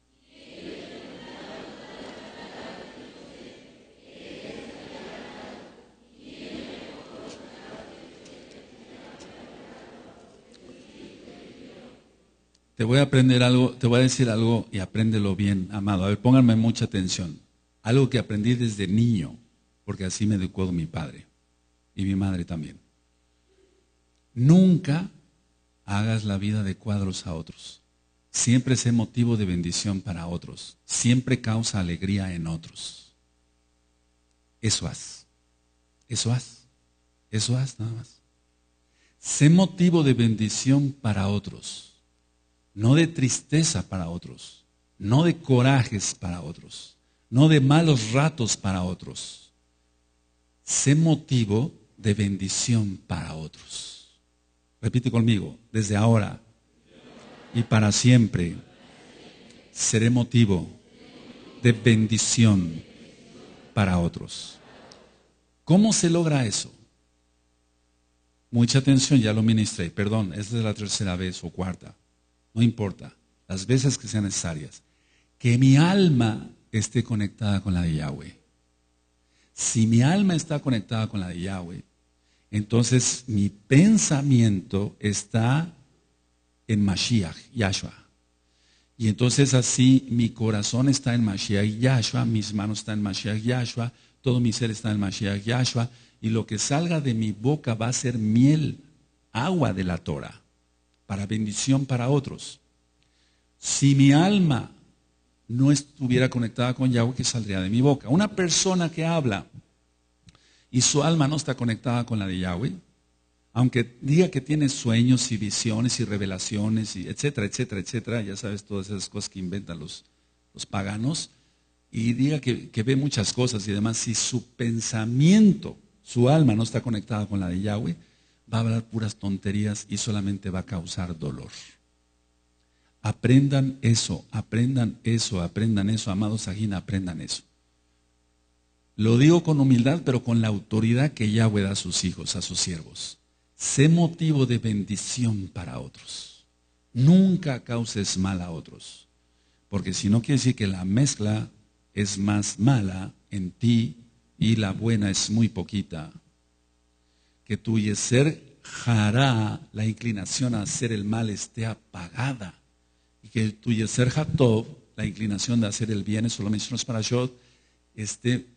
Te voy a aprender algo, te voy a decir algo y apréndelo bien, amado. A ver, pónganme mucha atención. Algo que aprendí desde niño, porque así me educó mi padre y mi madre también. Nunca hagas la vida de cuadros a otros. Siempre sé motivo de bendición para otros. Siempre causa alegría en otros. Eso haz. Eso haz. Eso haz nada más. Sé motivo de bendición para otros. No de tristeza para otros. No de corajes para otros. No de malos ratos para otros. Sé motivo de bendición para otros. Repite conmigo, desde ahora y para siempre seré motivo de bendición para otros. ¿Cómo se logra eso? Mucha atención, ya lo ministré, perdón, esta es la tercera vez o cuarta, no importa, las veces que sean necesarias. Que mi alma esté conectada con la de Yahweh. Si mi alma está conectada con la de Yahweh, entonces mi pensamiento está en Mashiach, Yahshua. Y entonces así mi corazón está en Mashiach, Yahshua, mis manos están en Mashiach, Yahshua, todo mi ser está en Mashiach, Yahshua, y lo que salga de mi boca va a ser miel, agua de la Torah, para bendición para otros. Si mi alma no estuviera conectada con Yahweh, ¿qué saldría de mi boca? Una persona que habla y su alma no está conectada con la de Yahweh, aunque diga que tiene sueños y visiones y revelaciones, y etcétera, etcétera, etcétera, ya sabes todas esas cosas que inventan los paganos, y diga que ve muchas cosas y demás, si su pensamiento, su alma no está conectada con la de Yahweh, va a hablar puras tonterías y solamente va a causar dolor. Aprendan eso, amados Sajín, aprendan eso. Lo digo con humildad, pero con la autoridad que Yahweh da a sus hijos, a sus siervos. Sé motivo de bendición para otros. Nunca causes mal a otros. Porque si no quiere decir que la mezcla es más mala en ti y la buena es muy poquita. Que tu yeser hará, la inclinación a hacer el mal, esté apagada. Y que tu yeser hatov, la inclinación de hacer el bien, eso lo mencionamos para Shot, esté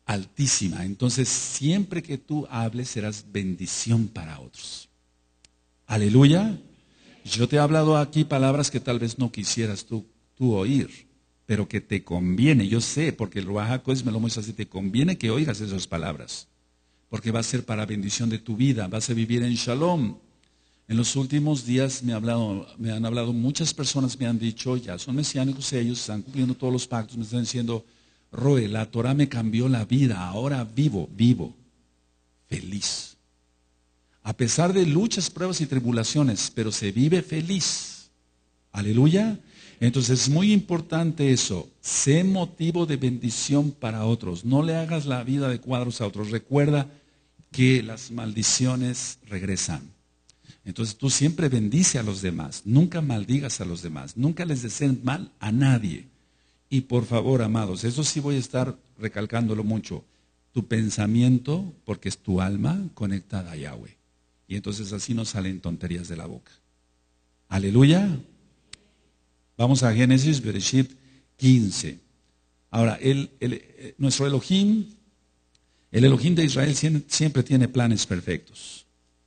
altísima. Entonces, siempre que tú hables, serás bendición para otros. Aleluya. Yo te he hablado aquí palabras que tal vez no quisieras tú oír, pero que te conviene. Yo sé, porque el Ruach HaKodesh me lo muestra así, te conviene que oigas esas palabras, porque va a ser para bendición de tu vida, vas a vivir en shalom. En los últimos días me han hablado muchas personas, me han dicho, ya son mesiánicos ellos, están cumpliendo todos los pactos, me están diciendo, Roe, la Torah me cambió la vida, ahora vivo, feliz. A pesar de luchas, pruebas y tribulaciones, pero se vive feliz. Aleluya. Entonces es muy importante eso, sé motivo de bendición para otros, no le hagas la vida de cuadros a otros. Recuerda que las maldiciones regresan. Entonces tú siempre bendice a los demás, nunca maldigas a los demás, nunca les desees mal a nadie. Y por favor, amados, eso sí voy a estar recalcándolo mucho, tu pensamiento, porque es tu alma conectada a Yahweh. Y entonces así no salen tonterías de la boca. Aleluya. Vamos a Génesis, Bereshit 15. Ahora, nuestro Elohim, el Elohim de Israel siempre tiene planes perfectos.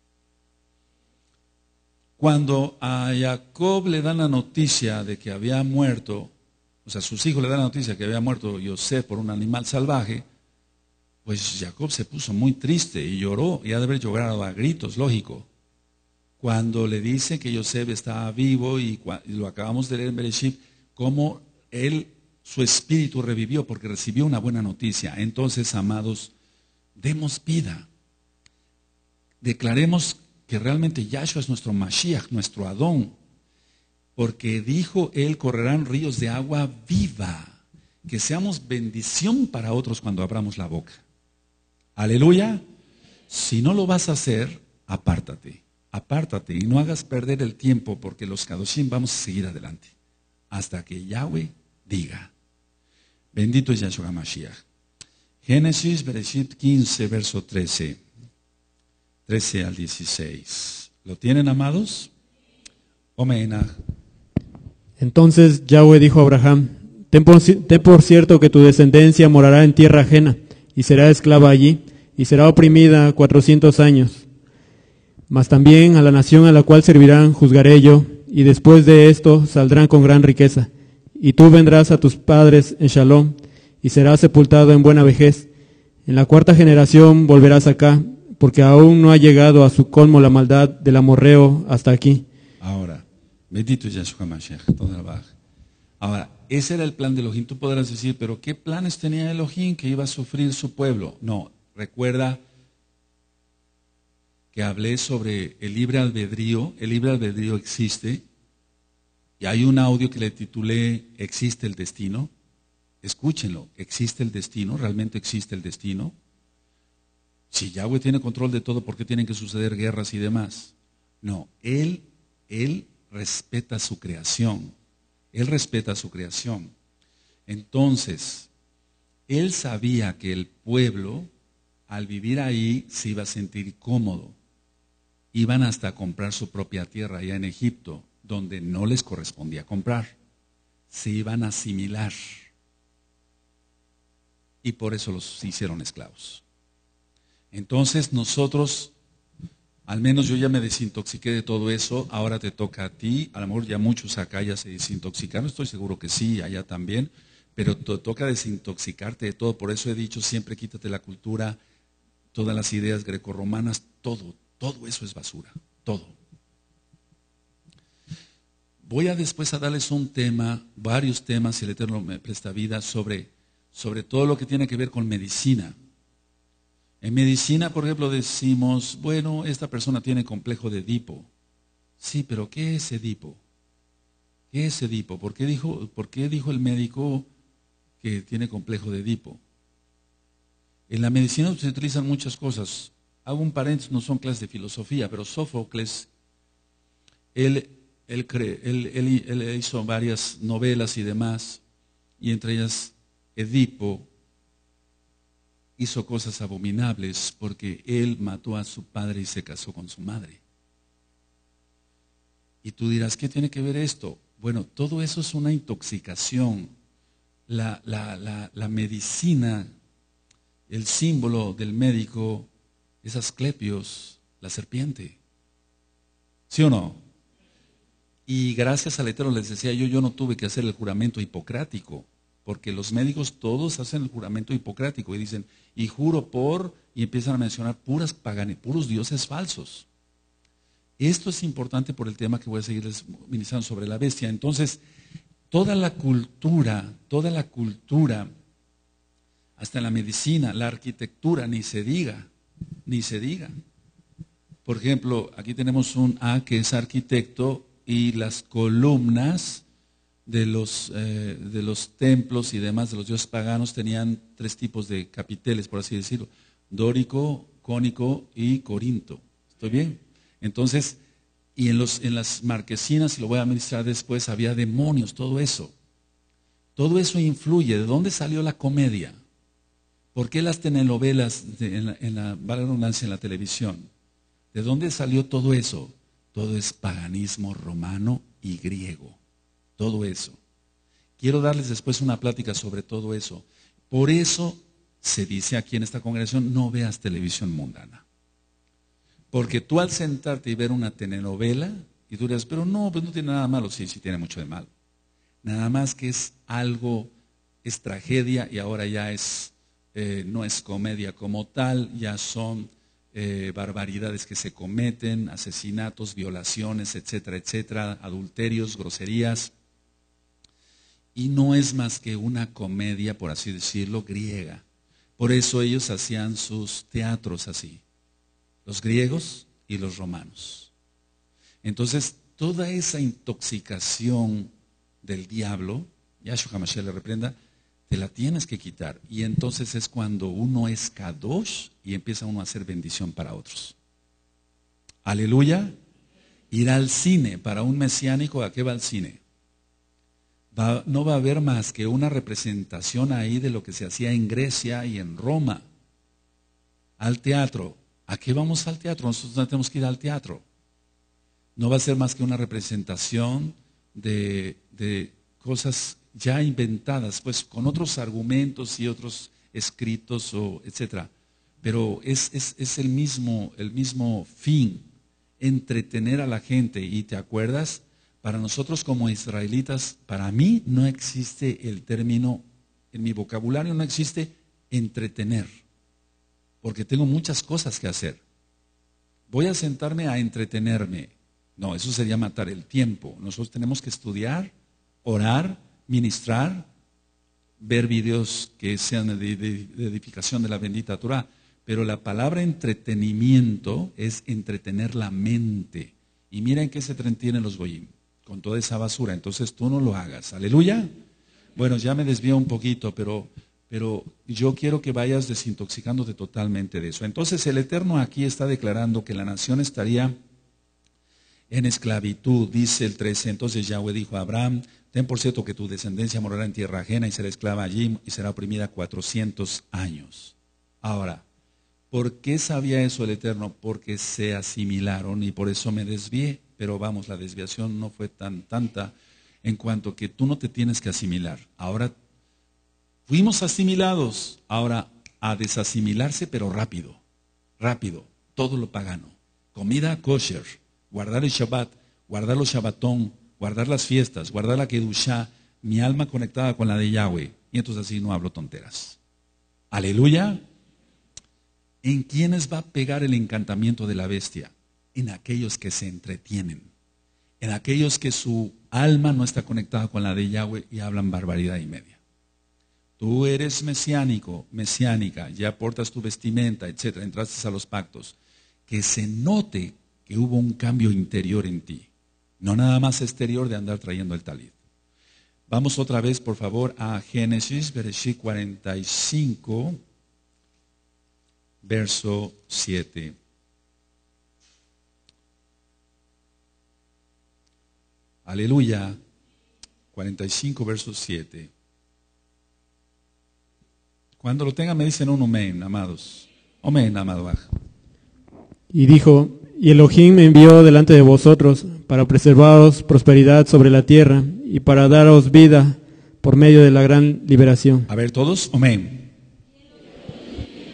Cuando a Jacob le dan la noticia de que había muerto, o sea, sus hijos le dan la noticia de que había muerto Yosef por un animal salvaje, pues Jacob se puso muy triste y lloró, y ha de haber llorado a gritos, lógico. Cuando le dice que Yosef estaba vivo, y lo acabamos de leer en Bereshit, cómo su espíritu revivió porque recibió una buena noticia. Entonces, amados, demos vida. Declaremos que realmente Yahshua es nuestro Mashiach, nuestro Adón, porque dijo él, correrán ríos de agua viva, que seamos bendición para otros cuando abramos la boca. Aleluya. Si no lo vas a hacer, apártate y no hagas perder el tiempo, porque los Kadoshim vamos a seguir adelante hasta que Yahweh diga. Bendito es Yahshua Mashiach. Génesis, Bereshit 15, verso 13 al 16. ¿Lo tienen, amados? Omenaj. Entonces Yahweh dijo a Abraham, ten por cierto que tu descendencia morará en tierra ajena, y será esclava allí, y será oprimida 400 años. Mas también a la nación a la cual servirán juzgaré yo, y después de esto saldrán con gran riqueza. Y tú vendrás a tus padres en Shalom, y serás sepultado en buena vejez. En la 4ª generación volverás acá, porque aún no ha llegado a su colmo la maldad del amorreo hasta aquí. Ahora, bendito es Yahshua Mashiach. Ahora, ese era el plan de Elohim. Tú podrás decir, pero ¿qué planes tenía Elohim que iba a sufrir su pueblo? No, recuerda que hablé sobre el libre albedrío. El libre albedrío existe. Y hay un audio que le titulé ¿Existe el destino? Escúchenlo, ¿existe el destino? ¿Realmente existe el destino? Si Yahweh tiene control de todo, ¿por qué tienen que suceder guerras y demás? No, Él respeta su creación. Él respeta su creación. Entonces, Él sabía que el pueblo, al vivir ahí, se iba a sentir cómodo. Iban hasta a comprar su propia tierra allá en Egipto, donde no les correspondía comprar. Se iban a asimilar. Y por eso los hicieron esclavos. Entonces nosotros, al menos yo ya me desintoxiqué de todo eso, ahora te toca a ti. A lo mejor ya muchos acá ya se desintoxicaron, estoy seguro que sí, allá también, pero te toca desintoxicarte de todo. Por eso he dicho siempre, quítate la cultura, todas las ideas grecorromanas, todo eso es basura, todo. Voy a después a darles un tema, varios temas, si el Eterno me presta vida, sobre todo lo que tiene que ver con medicina. En medicina, por ejemplo, decimos, bueno, esta persona tiene complejo de Edipo. Sí, pero ¿qué es Edipo? ¿Qué es Edipo? ¿Por qué dijo el médico que tiene complejo de Edipo? En la medicina se utilizan muchas cosas. Hago un paréntesis, no son clases de filosofía, pero Sófocles, él hizo varias novelas y demás, y entre ellas Edipo hizo cosas abominables porque él mató a su padre y se casó con su madre. Y tú dirás, ¿qué tiene que ver esto? Bueno, todo eso es una intoxicación. La medicina el símbolo del médico es Asclepios, la serpiente. ¿Sí o no? Y gracias al Eterno, les decía yo no tuve que hacer el juramento hipocrático, porque los médicos todos hacen el juramento hipocrático y dicen, y juro por, y empiezan a mencionar puros dioses falsos. Esto es importante por el tema que voy a seguirles ministrando sobre la bestia. Entonces, toda la cultura, hasta en la medicina, la arquitectura, ni se diga. Por ejemplo, aquí tenemos un A que es arquitecto y las columnas de los templos y demás de los dioses paganos tenían 3 tipos de capiteles, por así decirlo: dórico, cónico y corinto. ¿Estoy bien? Entonces, y en las marquesinas, y lo voy a administrar después, había demonios, todo eso. Todo eso influye. ¿De dónde salió la comedia? ¿Por qué las telenovelas en la televisión? ¿De dónde salió todo eso? Todo es paganismo romano y griego. Todo eso. Quiero darles después una plática sobre todo eso. Por eso se dice aquí en esta congregación, no veas televisión mundana. Porque tú al sentarte y ver una telenovela, y tú dirás, pero no, pues no tiene nada malo. Sí, sí tiene mucho de malo. Nada más que es algo, es tragedia y ahora ya no es comedia como tal, ya son barbaridades que se cometen, asesinatos, violaciones, etcétera, etcétera, adulterios, groserías. Y no es más que una comedia, por así decirlo, griega. Por eso ellos hacían sus teatros así, los griegos y los romanos. Entonces, toda esa intoxicación del diablo, Yahshua HaMashiach le reprenda, te la tienes que quitar. Y entonces es cuando uno es kadosh y empieza uno a hacer bendición para otros. Aleluya. Ir al cine, para un mesiánico, ¿a qué va el cine? No va a haber más que una representación ahí de lo que se hacía en Grecia y en Roma. Al teatro. ¿A qué vamos al teatro? Nosotros no tenemos que ir al teatro. No va a ser más que una representación de cosas ya inventadas, pues con otros argumentos y otros escritos, etcétera. Pero es el mismo fin, entretener a la gente. Y te acuerdas, para nosotros como israelitas, para mí no existe el término, en mi vocabulario no existe entretener, porque tengo muchas cosas que hacer. Voy a sentarme a entretenerme. No, eso sería matar el tiempo. Nosotros tenemos que estudiar, orar, ministrar, ver videos que sean de edificación de la bendita Torah. Pero la palabra entretenimiento es entretener la mente. Y mira en qué se entretienen los goyim, con toda esa basura. Entonces tú no lo hagas. Aleluya. Bueno, ya me desvío un poquito, pero yo quiero que vayas desintoxicándote totalmente de eso. Entonces el Eterno aquí está declarando que la nación estaría en esclavitud, dice el 13. Entonces Yahweh dijo a Abraham: ten por cierto que tu descendencia morará en tierra ajena y será esclava allí y será oprimida 400 años. Ahora, ¿por qué sabía eso el Eterno? Porque se asimilaron y por eso me desvié. Pero vamos, la desviación no fue tanta en cuanto que tú no te tienes que asimilar. Ahora fuimos asimilados, ahora a desasimilarse, pero rápido, todo lo pagano. Comida kosher, guardar el Shabbat, guardar los Shabbatón, guardar las fiestas, guardar la Kedushá, mi alma conectada con la de Yahweh. Y entonces así no hablo tonteras. Aleluya. ¿En quiénes va a pegar el encantamiento de la bestia? En aquellos que se entretienen, en aquellos que su alma no está conectada con la de Yahweh y hablan barbaridad y media. Tú eres mesiánico, mesiánica, ya portas tu vestimenta, etcétera, entraste a los pactos. Que se note que hubo un cambio interior en ti, no nada más exterior de andar trayendo el talit. Vamos otra vez, por favor, a Génesis, Bereshit 45, verso 7. Aleluya. 45, verso 7. Cuando lo tengan me dicen un amén, amados. Amén, amado. Y dijo: y Elohim me envió delante de vosotros para preservaros prosperidad sobre la tierra y para daros vida por medio de la gran liberación. A ver todos, amén.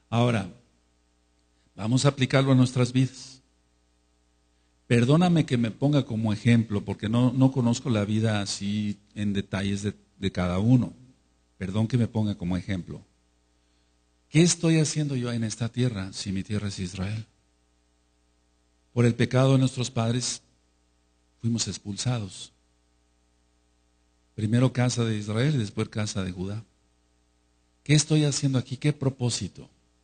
Ahora, vamos a aplicarlo a nuestras vidas. Perdóname que me ponga como ejemplo, porque no conozco la vida así en detalles de cada uno. Perdón que me ponga como ejemplo. ¿Qué estoy haciendo yo en esta tierra si mi tierra es Israel? Por el pecado de nuestros padres fuimos expulsados. Primero casa de Israel y después casa de Judá. ¿Qué estoy haciendo aquí? ¿Qué propósito?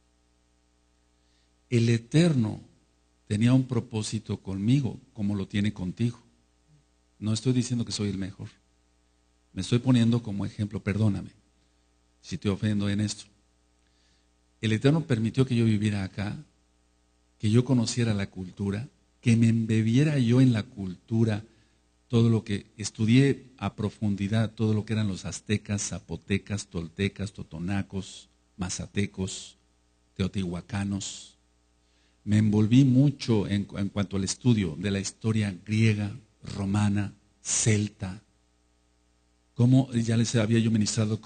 El Eterno tenía un propósito conmigo, como lo tiene contigo. No estoy diciendo que soy el mejor. Me estoy poniendo como ejemplo, perdóname si te ofendo en esto. El Eterno permitió que yo viviera acá, que yo conociera la cultura, que me embebiera yo en la cultura, todo lo que estudié a profundidad, todo lo que eran los aztecas, zapotecas, toltecas, totonacos, mazatecos, teotihuacanos. Me envolví mucho en cuanto al estudio de la historia griega, romana, celta. Cómo, ya les había yo ministrado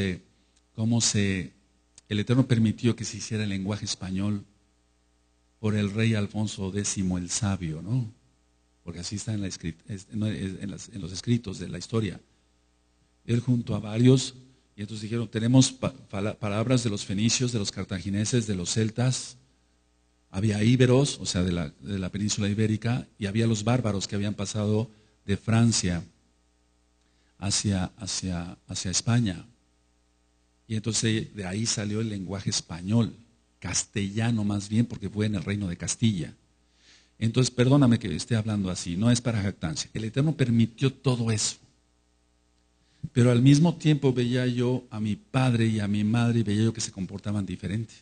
el Eterno permitió que se hiciera el lenguaje español por el rey Alfonso X el Sabio, ¿no? Porque así está en los escritos de la historia. Él junto a varios, y entonces dijeron, tenemos palabras de los fenicios, de los cartagineses, de los celtas. Había íberos, o sea, de la península ibérica, y había los bárbaros que habían pasado de Francia hacia España. Y entonces de ahí salió el lenguaje español, castellano más bien, porque fue en el reino de Castilla. Entonces, perdóname que esté hablando así, no es para jactancia. El Eterno permitió todo eso. Pero al mismo tiempo veía yo a mi padre y a mi madre y veía yo que se comportaban diferente.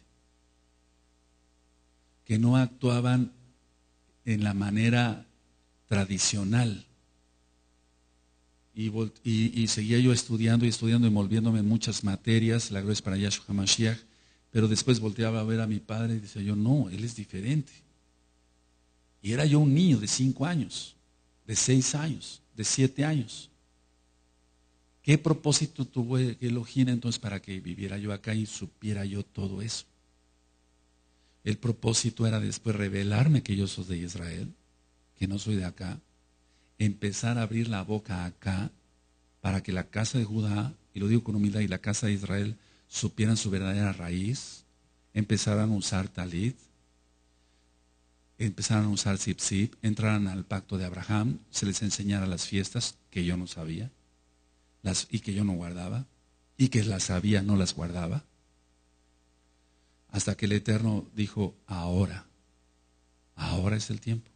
Que no actuaban en la manera tradicional. Y seguía yo estudiando y envolviéndome en muchas materias, la gloria es para Yahshua HaMashiach, pero después volteaba a ver a mi padre y decía yo, no, él es diferente. Y era yo un niño de 5 años, de 6 años, de 7 años. ¿Qué propósito tuvo Elohim entonces para que viviera yo acá y supiera yo todo eso? El propósito era después revelarme que yo soy de Israel, que no soy de acá, empezar a abrir la boca acá para que la casa de Judá, y lo digo con humildad, y la casa de Israel supieran su verdadera raíz, empezaran a usar talit, empezaran a usar zip, entraran al pacto de Abraham, se les enseñara las fiestas que yo no sabía, y que yo no guardaba, y que las sabía, no las guardaba, hasta que el Eterno dijo, ahora es el tiempo.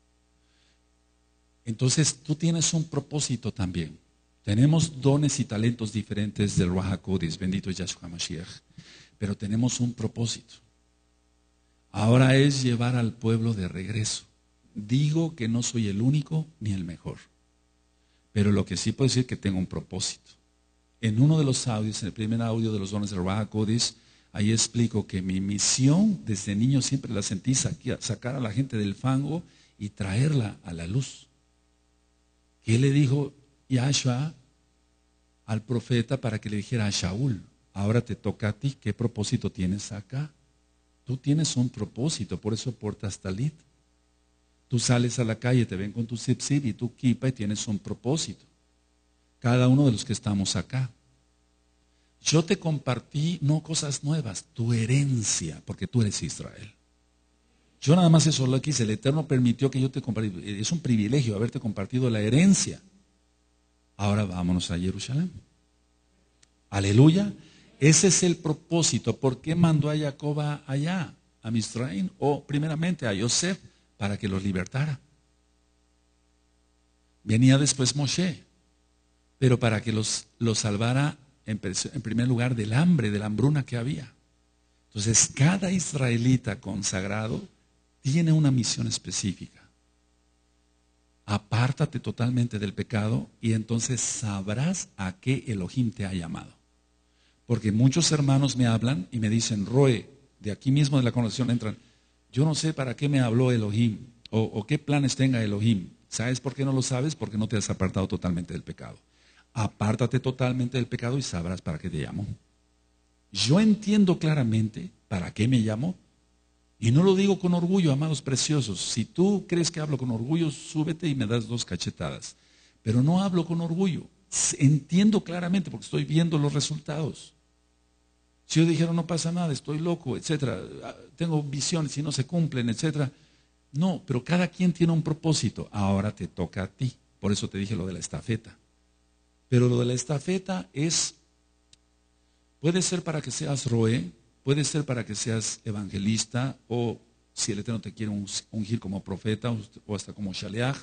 Entonces tú tienes un propósito también. Tenemos dones y talentos diferentes del Ruach HaKodesh, bendito es Yahshua HaMashiach, pero tenemos un propósito. Ahora es llevar al pueblo de regreso. Digo que no soy el único ni el mejor, pero lo que sí puedo decir es que tengo un propósito. En uno de los audios, en el primer audio de los dones del Ruach HaKodesh, ahí explico que mi misión desde niño siempre la sentí sacar a la gente del fango y traerla a la luz. ¿Qué le dijo Yahshua al profeta para que le dijera a Shaul? Ahora te toca a ti, ¿qué propósito tienes acá? Tú tienes un propósito, por eso portas talit. Tú sales a la calle, te ven con tu zip y tu kipa y tienes un propósito. Cada uno de los que estamos acá. Yo te compartí no cosas nuevas, tu herencia, porque tú eres Israel. Yo nada más eso lo quise, el Eterno permitió que yo te compartiera. Es un privilegio haberte compartido la herencia. Ahora vámonos a Jerusalén. Aleluya. Ese es el propósito. ¿Por qué mandó a Jacob allá, a Misraim? O primeramente a Yosef, para que los libertara. Venía después Moshe, pero para que los salvara en primer lugar del hambre, de la hambruna que había. Entonces cada israelita consagrado tiene una misión específica. Apártate totalmente del pecado y entonces sabrás a qué Elohim te ha llamado. Porque muchos hermanos me hablan y me dicen, Roe, de aquí mismo de la congregación entran, yo no sé para qué me habló Elohim o qué planes tenga Elohim. ¿Sabes por qué no lo sabes? Porque no te has apartado totalmente del pecado. Apártate totalmente del pecado y sabrás para qué te llamo. Yo entiendo claramente ¿Para qué me llamó? Y no lo digo con orgullo, amados preciosos. Si tú crees que hablo con orgullo, súbete y me das 2 cachetadas. Pero no hablo con orgullo. Entiendo claramente porque estoy viendo los resultados. Si yo dijera no pasa nada, estoy loco, etcétera, tengo visiones y no se cumplen, etcétera. No, pero cada quien tiene un propósito. Ahora te toca a ti. Por eso te dije lo de la estafeta. Pero lo de la estafeta puede ser para que seas roé, puede ser para que seas evangelista, o si el Eterno te quiere ungir como profeta o hasta como shaleach.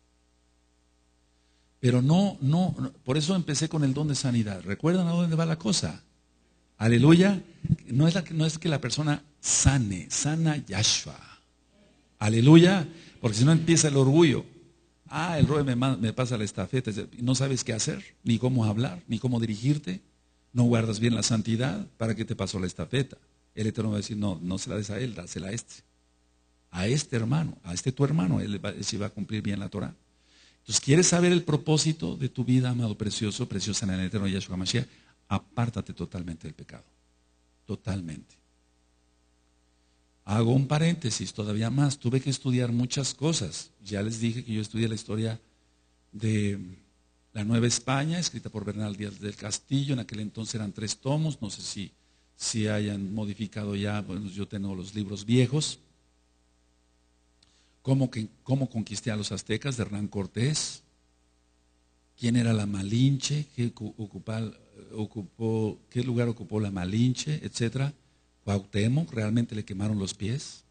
Pero no, por eso empecé con el don de sanidad. ¿Recuerdan a dónde va la cosa? Aleluya. No es que la persona sana Yahshua. Aleluya. Porque si no empieza el orgullo. El roe me pasa la estafeta. No sabes qué hacer, ni cómo hablar, ni cómo dirigirte. No guardas bien la santidad. ¿Para qué te pasó la estafeta? El Eterno va a decir, no se la des a él, dásela a este. A este hermano, a este tu hermano, él sí va a cumplir bien la Torah. Entonces, ¿quieres saber el propósito de tu vida, amado precioso, preciosa en el Eterno Yahshua Mashiach? Apártate totalmente del pecado. Totalmente. Hago un paréntesis todavía más. Tuve que estudiar muchas cosas. Ya les dije que yo estudié la historia de la Nueva España, escrita por Bernal Díaz del Castillo. En aquel entonces eran 3 tomos. No sé si hayan modificado ya. Bueno, yo tengo los libros viejos. Cómo conquisté a los aztecas, de Hernán Cortés. ¿Quién era la Malinche? ¿Qué lugar ocupó la Malinche? Etcétera. Cuauhtémoc, ¿realmente le quemaron los pies?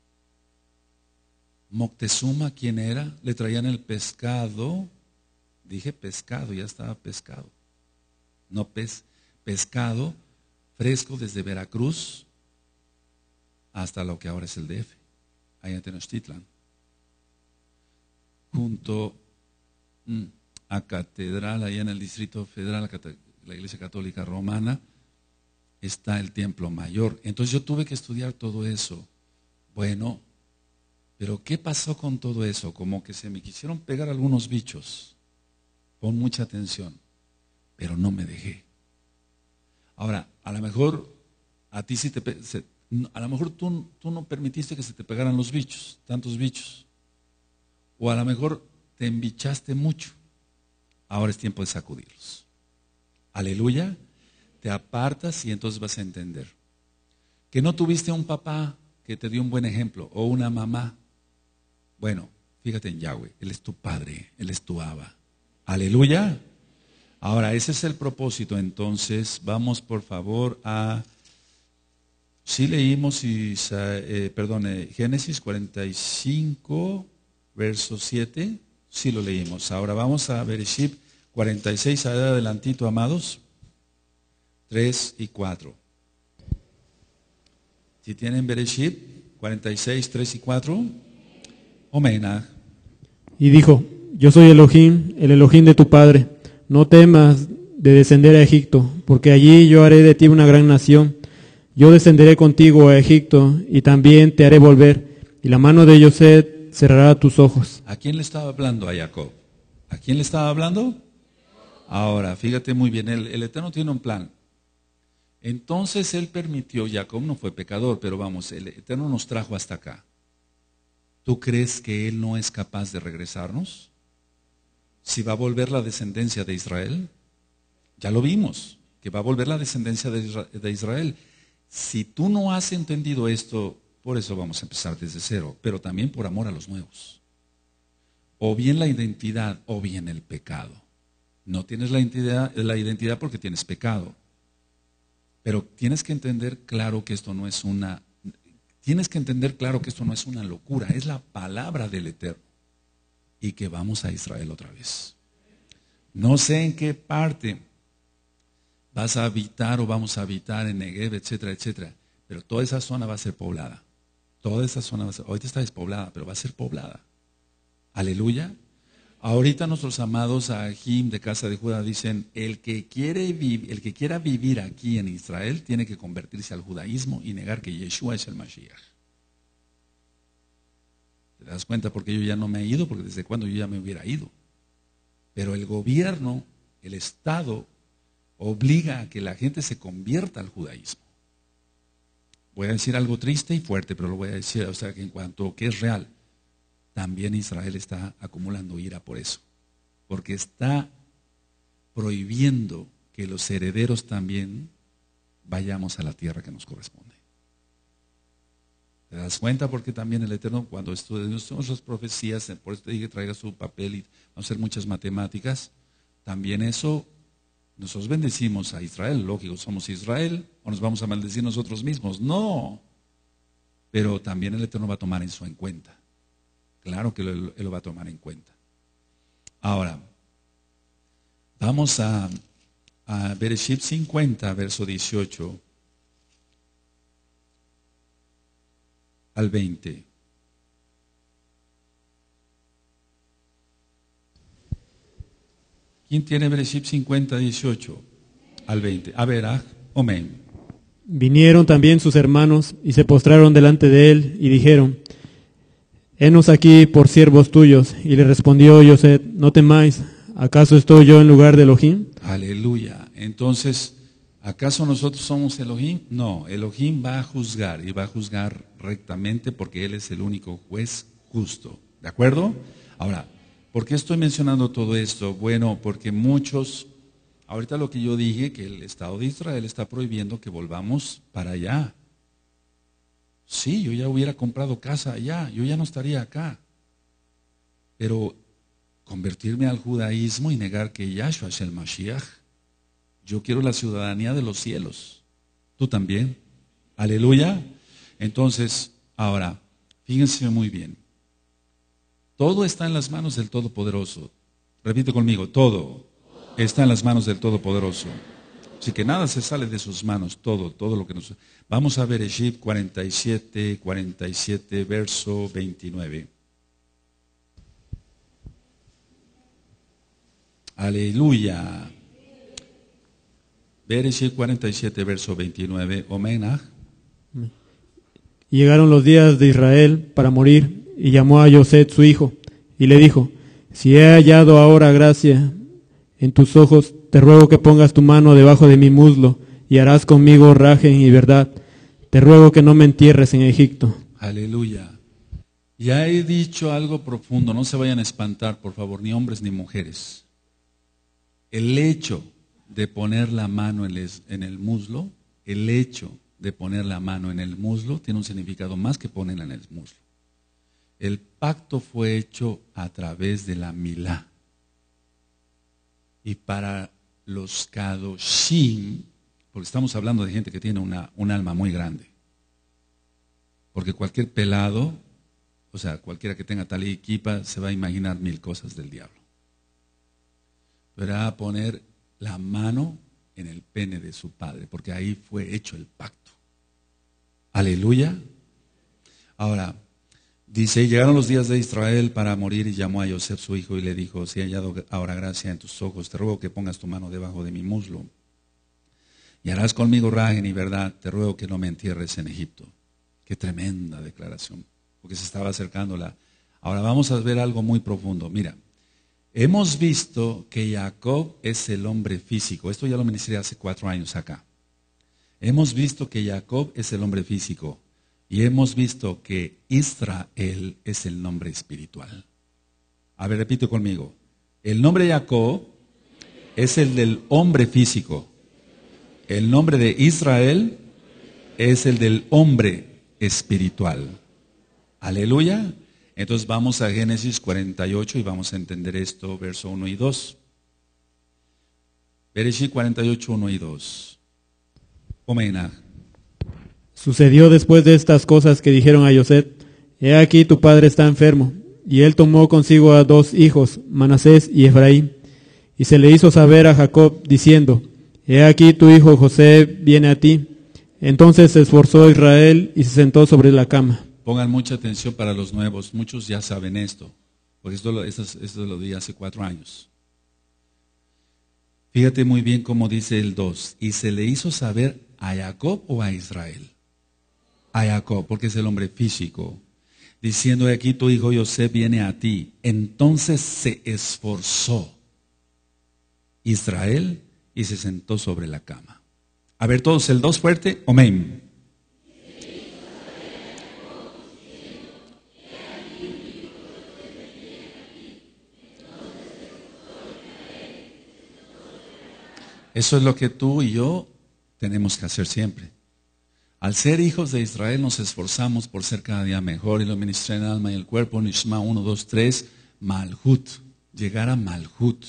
Moctezuma, ¿quién era? Le traían el pescado. Dije pescado, ya estaba pescado. No pescado fresco desde Veracruz hasta lo que ahora es el DF, allá en Tenochtitlan. Junto a Catedral, allá en el Distrito Federal, la Iglesia Católica Romana, está el Templo Mayor. Entonces yo tuve que estudiar todo eso. Bueno, pero ¿qué pasó con todo eso? Como que se me quisieron pegar algunos bichos. Pon mucha atención, pero no me dejé. Ahora, a lo mejor a ti a lo mejor tú no permitiste que se te pegaran los bichos, tantos bichos. O a lo mejor te embichaste mucho. Ahora es tiempo de sacudirlos. Aleluya. Te apartas y entonces vas a entender. Que no tuviste un papá que te dio un buen ejemplo o una mamá. Bueno, fíjate en Yahweh. Él es tu padre, Él es tu Abba. Aleluya. Ahora, ese es el propósito. Entonces, vamos por favor a... Sí leímos Génesis 45, verso 7. Sí lo leímos. Ahora vamos a Bereshit 46, adelantito, amados. 3 y 4. Si tienen Bereshit 46, 3 y 4. Omenaj. Y dijo, yo soy Elohim, el Elohim de tu padre. No temas de descender a Egipto, porque allí yo haré de ti una gran nación. Yo descenderé contigo a Egipto y también te haré volver, y la mano de Yosef cerrará tus ojos. ¿A quién le estaba hablando a Jacob? ¿A quién le estaba hablando? Ahora, fíjate muy bien, el Eterno tiene un plan. Entonces Él permitió, Jacob no fue pecador, pero vamos, el Eterno nos trajo hasta acá. ¿Tú crees que Él no es capaz de regresarnos? Si va a volver la descendencia de Israel, ya lo vimos, que va a volver la descendencia de Israel. Si tú no has entendido esto, por eso vamos a empezar desde cero, pero también por amor a los nuevos. O bien la identidad, o bien el pecado. No tienes la identidad porque tienes pecado. Pero tienes que entender claro que esto no es una locura, es la palabra del Eterno. Y que vamos a Israel otra vez. No sé en qué parte vas a habitar o vamos a habitar en Negev, etcétera, etcétera. Pero toda esa zona va a ser poblada. Toda esa zona ahorita está despoblada, pero va a ser poblada. Aleluya. Ahorita nuestros amados Ahim de casa de Judá dicen, el que quiera vivir aquí en Israel tiene que convertirse al judaísmo y negar que Yeshua es el Mashiach. ¿Te das cuenta? Porque yo ya no me he ido, porque desde cuando yo ya me hubiera ido. Pero el gobierno, el Estado, obliga a que la gente se convierta al judaísmo. voy a decir algo triste y fuerte, pero lo voy a decir, o sea, que en cuanto a que es real, también Israel está acumulando ira por eso, porque está prohibiendo que los herederos también vayamos a la tierra que nos corresponde. ¿Te das cuenta? Porque también el Eterno, cuando estudiamos las profecías, por eso te dije que traiga su papel y vamos a hacer muchas matemáticas, también eso, nosotros bendecimos a Israel, lógico, somos Israel, o nos vamos a maldecir nosotros mismos. No, pero también el Eterno va a tomar eso en cuenta. Claro que Él lo va a tomar en cuenta. Ahora, vamos a Bereshit 50, verso 18 al 20. ¿Quién tiene Bereshit 50, 18 al 20? A ver, amén. Vinieron también sus hermanos y se postraron delante de él y dijeron: Henos aquí por siervos tuyos. Y le respondió José: No temáis, ¿acaso estoy yo en lugar de Elohim? Aleluya. Entonces, ¿acaso nosotros somos Elohim? No, Elohim va a juzgar y va a juzgar rectamente porque Él es el único juez justo. ¿De acuerdo? Ahora, ¿por qué estoy mencionando todo esto? Bueno, porque muchos, ahorita lo que yo dije, que el Estado de Israel está prohibiendo que volvamos para allá. Sí, yo ya hubiera comprado casa allá, yo ya no estaría acá. Pero convertirme al judaísmo y negar que Yahshua es el Mashiach, yo quiero la ciudadanía de los cielos. ¿Tú también? Aleluya. Entonces, ahora, fíjense muy bien. Todo está en las manos del Todopoderoso. Repite conmigo, todo está en las manos del Todopoderoso. Así que nada se sale de sus manos, todo lo que nos... Vamos a ver Bereshit 47, verso 29. Aleluya. Bereshit 47, verso 29. Omenach. Llegaron los días de Israel para morir, y llamó a José su hijo, y le dijo: Si he hallado ahora gracia en tus ojos, te ruego que pongas tu mano debajo de mi muslo, y harás conmigo raje y verdad. Te ruego que no me entierres en Egipto. Aleluya. Ya he dicho algo profundo, no se vayan a espantar, por favor, ni hombres ni mujeres. El hecho de poner la mano en el muslo, el hecho de poner la mano en el muslo tiene un significado más que ponerla en el muslo. El pacto fue hecho a través de la milá. Y para los kadoshim, porque estamos hablando de gente que tiene un alma muy grande. Porque cualquier pelado, o sea, cualquiera que tenga tal y equipa, se va a imaginar mil cosas del diablo. Pero era a poner la mano en el pene de su padre, porque ahí fue hecho el pacto. Aleluya. Ahora, dice: llegaron los días de Israel para morir, y llamó a José su hijo y le dijo: Si he hallado ahora gracia en tus ojos, te ruego que pongas tu mano debajo de mi muslo y harás conmigo rajen y verdad. Te ruego que no me entierres en Egipto. Qué tremenda declaración, porque se estaba acercando la... Ahora vamos a ver algo muy profundo. Mira, hemos visto que Jacob es el hombre físico. Esto ya lo ministré hace 4 años acá. Hemos visto que Jacob es el hombre físico. Y hemos visto que Israel es el nombre espiritual. A ver, repite conmigo. El nombre Jacob es el del hombre físico. El nombre de Israel es el del hombre espiritual. Aleluya. Entonces vamos a Génesis 48 y vamos a entender esto, verso 1 y 2. Bereshit 48, 1 y 2. Omenach. Sucedió después de estas cosas que dijeron a José: He aquí tu padre está enfermo. Y él tomó consigo a 2 hijos, Manasés y Efraín. Y se le hizo saber a Jacob, diciendo: He aquí tu hijo José viene a ti. Entonces se esforzó Israel y se sentó sobre la cama. Pongan mucha atención para los nuevos. Muchos ya saben esto, porque esto lo di hace 4 años. Fíjate muy bien cómo dice el 2. Y se le hizo saber a Jacob o a Israel. A Jacob, porque es el hombre físico, diciendo: aquí tu hijo José viene a ti. Entonces se esforzó Israel y se sentó sobre la cama. A ver todos, el 2 fuerte, amén. Eso es lo que tú y yo tenemos que hacer siempre. Al ser hijos de Israel nos esforzamos por ser cada día mejor, y lo ministré en el alma y el cuerpo, Nishma 1, 2, 3, Malhut, llegar a Malhut.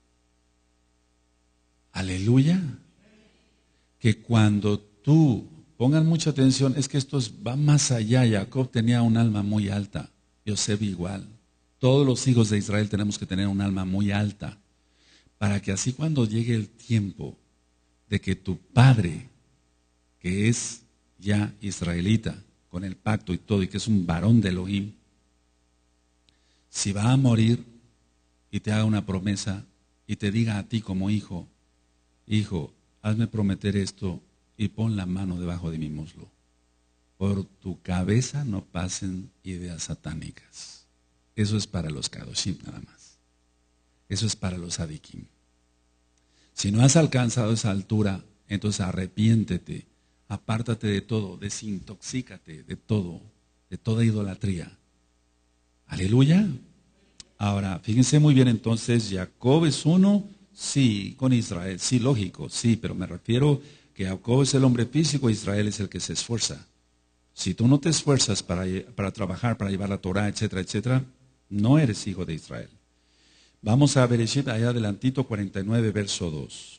Aleluya. Que cuando tú, pongan mucha atención, es que va más allá. Jacob tenía un alma muy alta, Yosef igual. Todos los hijos de Israel tenemos que tener un alma muy alta, para que así cuando llegue el tiempo de que tu padre, que es ya israelita, con el pacto y todo, y que es un varón de Elohim, si va a morir y te haga una promesa y te diga a ti como hijo, hijo, hazme prometer esto y pon la mano debajo de mi muslo. Por tu cabeza no pasen ideas satánicas. Eso es para los Kadoshim nada más. Eso es para los Adikim. Si no has alcanzado esa altura, entonces arrepiéntete, apártate de todo, desintoxícate de todo, de toda idolatría. Aleluya. Ahora, fíjense muy bien entonces, Jacob es uno, sí, con Israel, sí, lógico, sí, pero me refiero que Jacob es el hombre físico, Israel es el que se esfuerza. Si tú no te esfuerzas para trabajar, para llevar la Torah, etcétera, etcétera, no eres hijo de Israel. Vamos a Bereshit, allá adelantito, 49, verso 2.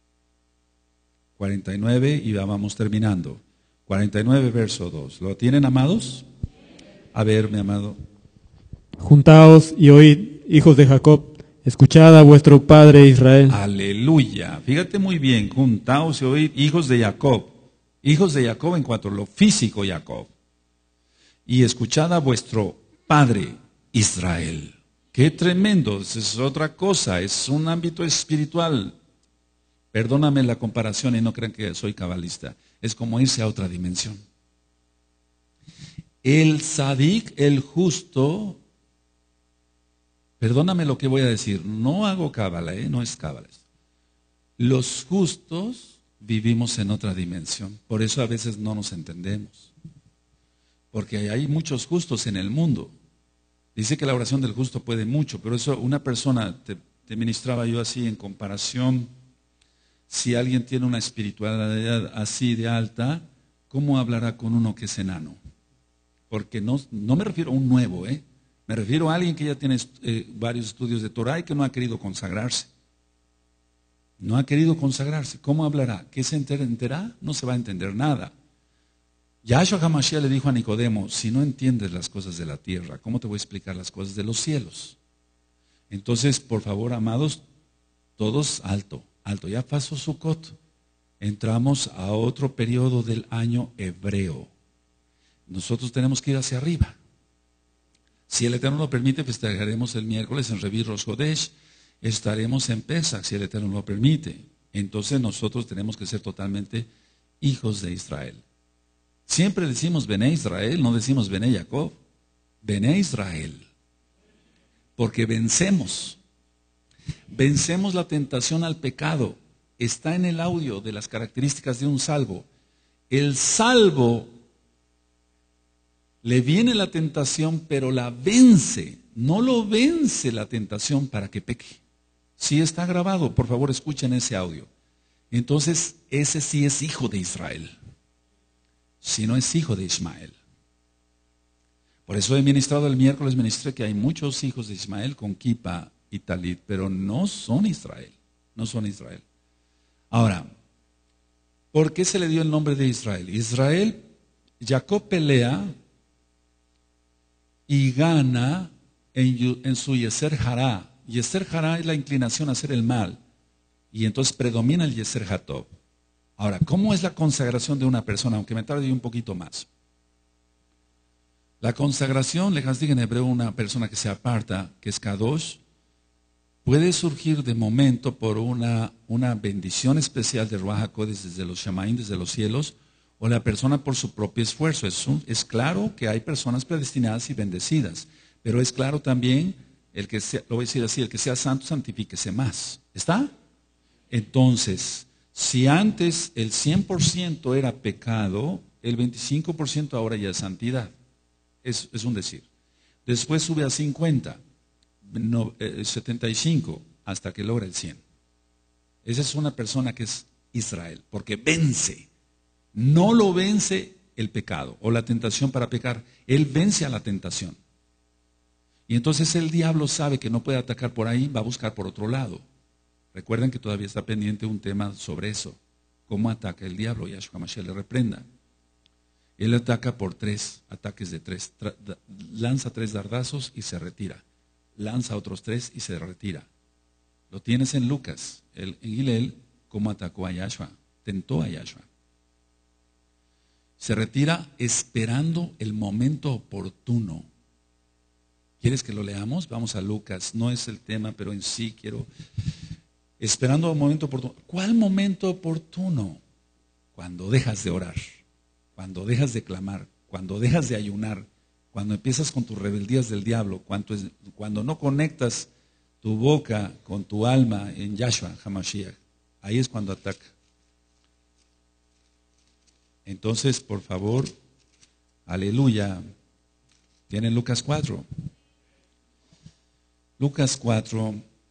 49 y ya vamos terminando. 49, verso 2. ¿Lo tienen, amados? A ver, mi amado. Juntaos y oíd, hijos de Jacob, escuchad a vuestro padre Israel. Aleluya. Fíjate muy bien, juntaos y oíd, hijos de Jacob. Hijos de Jacob en cuanto a lo físico, Jacob. Y escuchad a vuestro padre Israel. Qué tremendo, es otra cosa, es un ámbito espiritual. Perdóname la comparación y no crean que soy cabalista. Es como irse a otra dimensión. El sadik, el justo, perdóname lo que voy a decir, no hago cábala, no es cábala. Los justos vivimos en otra dimensión, por eso a veces no nos entendemos. Porque hay muchos justos en el mundo. Dice que la oración del justo puede mucho, pero eso una persona, te ministraba yo así en comparación. Si alguien tiene una espiritualidad así de alta, ¿cómo hablará con uno que es enano? Porque no me refiero a un nuevo, me refiero a alguien que ya tiene varios estudios de Torah y que no ha querido consagrarse. No ha querido consagrarse. ¿Cómo hablará? ¿Qué se entenderá? No se va a entender nada. Yahshua HaMashiach le dijo a Nicodemo, si no entiendes las cosas de la tierra, ¿cómo te voy a explicar las cosas de los cielos? Entonces, por favor, amados, todos alto. Alto, ya pasó Sukkot, entramos a otro periodo del año hebreo. Nosotros tenemos que ir hacia arriba. Si el Eterno lo permite, festejaremos el miércoles en Revi Rosh Chodesh, estaremos en Pesach, si el Eterno lo permite. Entonces nosotros tenemos que ser totalmente hijos de Israel. Siempre decimos Bené Israel, no decimos Bené Jacob. Bené Israel. Porque vencemos. Vencemos la tentación al pecado. Está en el audio de las características de un salvo. El salvo le viene la tentación, pero la vence. No lo vence la tentación para que peque. Sí está grabado, por favor escuchen ese audio. Entonces, ese sí es hijo de Israel. Si no es hijo de Ismael. Por eso he ministrado el miércoles, ministré que hay muchos hijos de Ismael con kipa y talit, pero no son Israel, no son Israel. Ahora, ¿por qué se le dio el nombre de Israel? Israel, Jacob pelea y gana en su Yeser Hará. Yeser Hará es la inclinación a hacer el mal, y entonces predomina el Yeser Hatov. Ahora, ¿cómo es la consagración de una persona? Aunque me tarde un poquito más. La consagración, le digo en hebreo, una persona que se aparta, que es Kadosh, puede surgir de momento por una bendición especial de Ruach HaKodesh desde los Shamaim, desde los cielos, o la persona por su propio esfuerzo. Es claro que hay personas predestinadas y bendecidas, pero es claro también, lo voy a decir así, el que sea santo, santifíquese más. ¿Está? Entonces, si antes el 100% era pecado, el 25% ahora ya es santidad. Es un decir. Después sube a 50. 75 hasta que logra el 100. Esa es una persona que es Israel, porque vence. No lo vence el pecado o la tentación para pecar. Él vence a la tentación. Y entonces el diablo sabe que no puede atacar por ahí, va a buscar por otro lado. Recuerden que todavía está pendiente un tema sobre eso. ¿Cómo ataca el diablo? Yahshua Mashiach le reprenda. Él ataca por 3 ataques de 3. Lanza 3 dardazos y se retira. Lanza otros 3 y se retira. Lo tienes en Lucas, en Gilel, cómo atacó a Yahshua, tentó a Yahshua. Se retira esperando el momento oportuno. ¿Quieres que lo leamos? Vamos a Lucas, no es el tema, pero en sí quiero... Esperando un momento oportuno. ¿Cuál momento oportuno? Cuando dejas de orar, cuando dejas de clamar, cuando dejas de ayunar, cuando empiezas con tus rebeldías del diablo, cuando no conectas tu boca con tu alma en Yahshua HaMashiach, ahí es cuando ataca. Entonces, por favor, aleluya. ¿Tienen Lucas 4? Lucas 4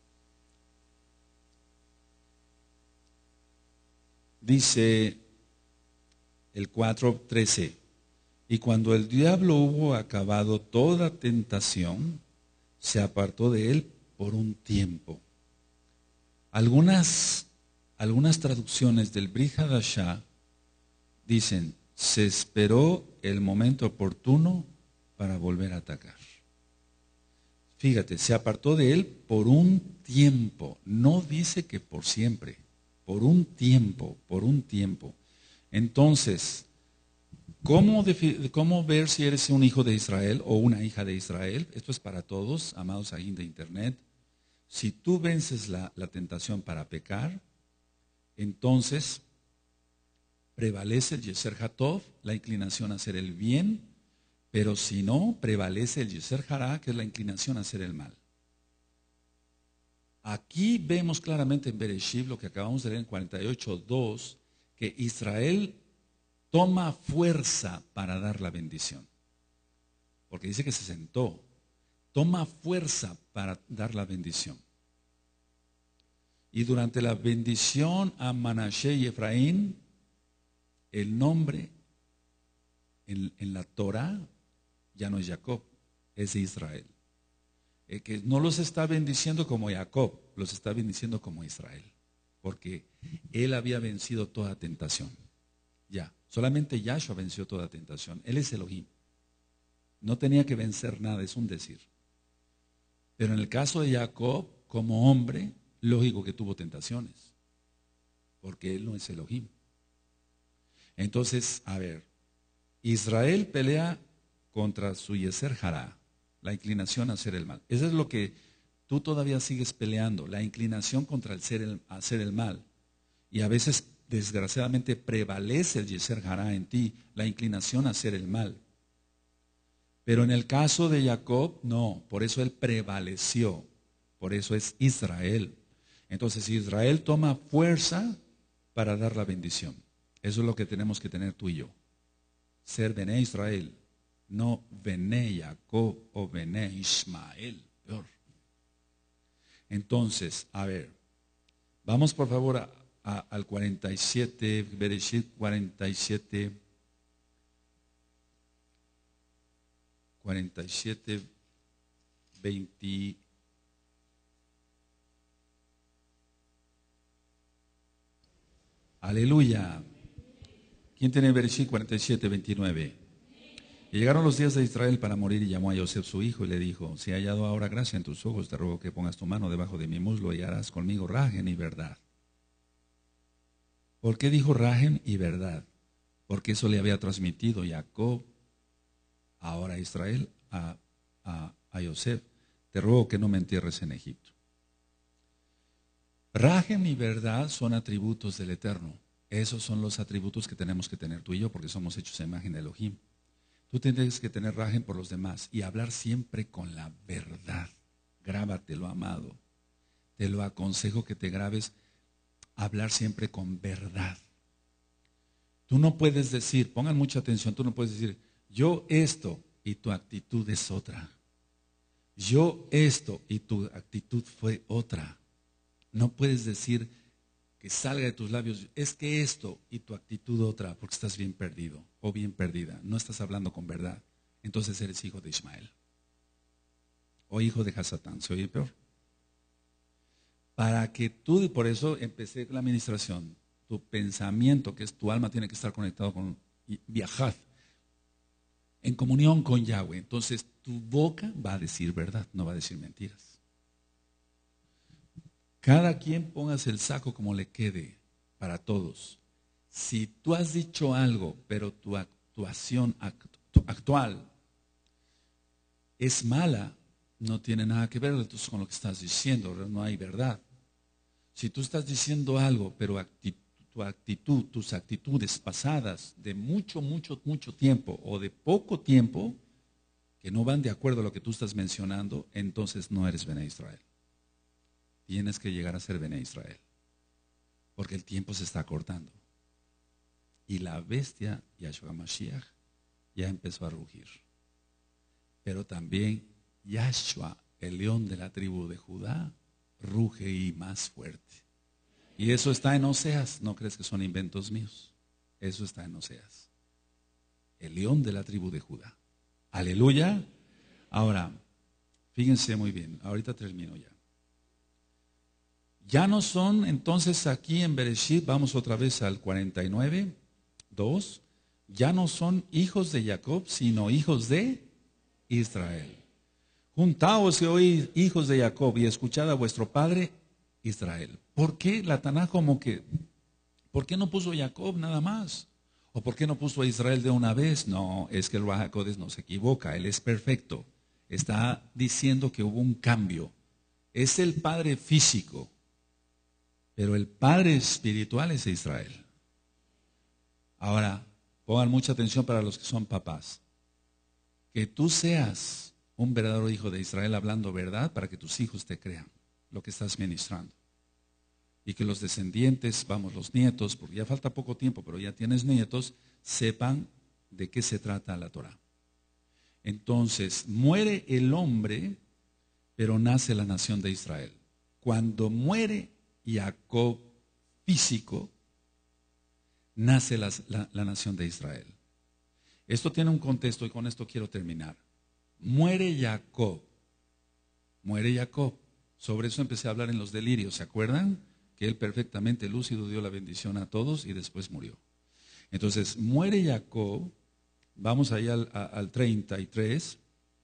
dice el 4:13, y cuando el diablo hubo acabado toda tentación, se apartó de él por un tiempo. Algunas traducciones del Brit Hadashah dicen, se esperó el momento oportuno para volver a atacar. Fíjate, se apartó de él por un tiempo, no dice que por siempre, por un tiempo, por un tiempo. Entonces, ¿cómo ver si eres un hijo de Israel o una hija de Israel? Esto es para todos, amados ahí de internet. Si tú vences la tentación para pecar, entonces prevalece el Yeser Hatov, la inclinación a hacer el bien, pero si no, prevalece el Yeser Hará, que es la inclinación a hacer el mal. Aquí vemos claramente en Bereshit, lo que acabamos de leer en 48:2, que Israel toma fuerza para dar la bendición. Porque dice que se sentó. Toma fuerza para dar la bendición. Y durante la bendición a Manashe y Efraín, el nombre en la Torah ya no es Jacob, es Israel. Que no los está bendiciendo como Jacob, los está bendiciendo como Israel. Porque él había vencido toda tentación. Ya, solamente Yahshua venció toda tentación. Él es Elohim. No tenía que vencer nada, es un decir. Pero en el caso de Jacob, como hombre, lógico que tuvo tentaciones. Porque él no es Elohim. Entonces, a ver, Israel pelea contra su Yeser Hará, la inclinación a hacer el mal. Eso es lo que tú todavía sigues peleando, la inclinación contra hacer el mal. Y a veces, desgraciadamente, prevalece el Yeser Hará en ti, la inclinación a hacer el mal. Pero en el caso de Jacob, no, por eso él prevaleció, por eso es Israel. Entonces Israel toma fuerza para dar la bendición. Eso es lo que tenemos que tener tú y yo. Ser Bené Israel, no Bené Jacob o Bené Ismael, peor. Entonces, a ver, vamos por favor al 47, Bereshit 47, 20. Aleluya. ¿Quién tiene Bereshit 47, 29? Y llegaron los días de Israel para morir y llamó a Yosef su hijo y le dijo, si he hallado ahora gracia en tus ojos, te ruego que pongas tu mano debajo de mi muslo y harás conmigo rajen y verdad. ¿Por qué dijo rajen y verdad? Porque eso le había transmitido Jacob, ahora Israel, a Yosef. Te ruego que no me entierres en Egipto. Rajem y verdad son atributos del Eterno. Esos son los atributos que tenemos que tener tú y yo, porque somos hechos a imagen de Elohim. Tú tienes que tener rajem por los demás y hablar siempre con la verdad. Grábatelo, amado. Te lo aconsejo que te grabes, hablar siempre con verdad. Tú no puedes decir, pongan mucha atención, tú no puedes decir, yo esto y tu actitud es otra. Yo esto y tu actitud fue otra. No puedes decir que salga de tus labios, es que esto, y tu actitud otra, porque estás bien perdido o bien perdida, no estás hablando con verdad, entonces eres hijo de Ismael o hijo de Hasatán, se oye peor. Para que tú, y por eso empecé la administración, tu pensamiento, que es tu alma, tiene que estar conectado con, viajar en comunión con Yahweh. Entonces tu boca va a decir verdad, no va a decir mentiras. Cada quien pongas el saco como le quede, para todos. Si tú has dicho algo, pero tu actuación actual es mala, no tiene nada que ver entonces con lo que estás diciendo, no hay verdad. Si tú estás diciendo algo, pero tu actitud, tus actitudes pasadas de mucho tiempo o de poco tiempo, que no van de acuerdo a lo que tú estás mencionando, entonces no eres Bené Israel. Tienes que llegar a ser Bené Israel, porque el tiempo se está cortando. Y la bestia, Yahshua Mashiach, ya empezó a rugir. Pero también Yahshua, el león de la tribu de Judá, ruge y más fuerte. Y eso está en Oseas, no crees que son inventos míos. Eso está en Oseas. El león de la tribu de Judá. Aleluya. Ahora, fíjense muy bien, ahorita termino ya. Ya no son entonces aquí en Bereshit, vamos otra vez al 49:2, ya no son hijos de Jacob, sino hijos de Israel. Juntaos hoy, hijos de Jacob, y escuchad a vuestro padre Israel. ¿Por qué la Taná como que, por qué no puso Jacob nada más? ¿O por qué no puso a Israel de una vez? No, es que el Ruach HaKodesh no se equivoca, él es perfecto. Está diciendo que hubo un cambio. Es el padre físico, pero el padre espiritual es Israel. Ahora, pongan mucha atención para los que son papás. Que tú seas un verdadero hijo de Israel hablando verdad para que tus hijos te crean lo que estás ministrando. Y que los descendientes, vamos, los nietos, porque ya falta poco tiempo, pero ya tienes nietos, sepan de qué se trata la Torah. Entonces, muere el hombre, pero nace la nación de Israel. Cuando muere Jacob físico, nace la nación de Israel. Esto tiene un contexto y con esto quiero terminar. Muere Jacob. Sobre eso empecé a hablar en los delirios, ¿se acuerdan? Que él perfectamente lúcido dio la bendición a todos y después murió. Entonces, muere Jacob, vamos ahí al 33.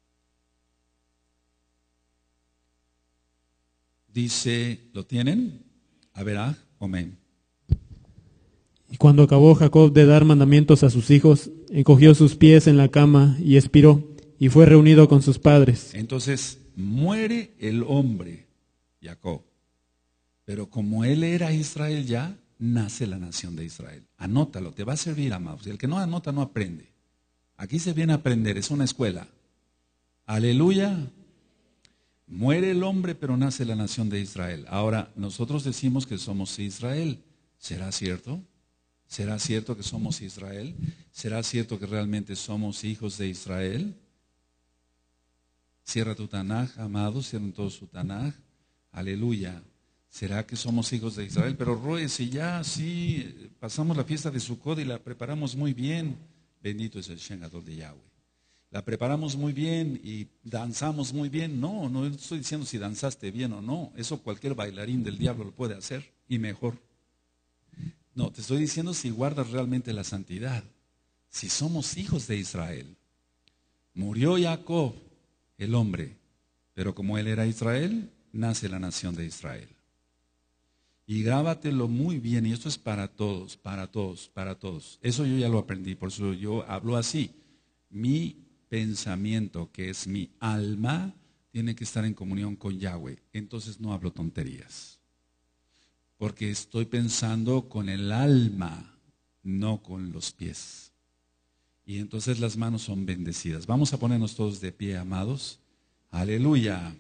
Dice, ¿lo tienen? A ver, amén. Y cuando acabó Jacob de dar mandamientos a sus hijos, encogió sus pies en la cama y expiró, y fue reunido con sus padres. Entonces, muere el hombre, Jacob. Pero como él era Israel ya, nace la nación de Israel. Anótalo, te va a servir, amados. El que no anota no aprende. Aquí se viene a aprender, es una escuela. Aleluya. Muere el hombre, pero nace la nación de Israel. Ahora, nosotros decimos que somos Israel. ¿Será cierto? ¿Será cierto que somos Israel? ¿Será cierto que realmente somos hijos de Israel? Cierra tu Tanaj, amados, cierren todo su Tanaj. Aleluya. ¿Será que somos hijos de Israel? Pero Roe, si ya sí pasamos la fiesta de Sukkot y la preparamos muy bien, bendito es el Shem Ador de Yahweh. La preparamos muy bien y danzamos muy bien. No, no estoy diciendo si danzaste bien o no. Eso cualquier bailarín del diablo lo puede hacer y mejor. No, te estoy diciendo si guardas realmente la santidad. Si somos hijos de Israel. Murió Jacob, el hombre, pero como él era Israel, nace la nación de Israel. Y grábatelo muy bien, y esto es para todos, para todos, para todos. Eso yo ya lo aprendí, por eso yo hablo así. Mi pensamiento, que es mi alma, tiene que estar en comunión con Yahweh. Entonces no hablo tonterías. Porque estoy pensando con el alma, no con los pies. Y entonces las manos son bendecidas. Vamos a ponernos todos de pie, amados. Aleluya.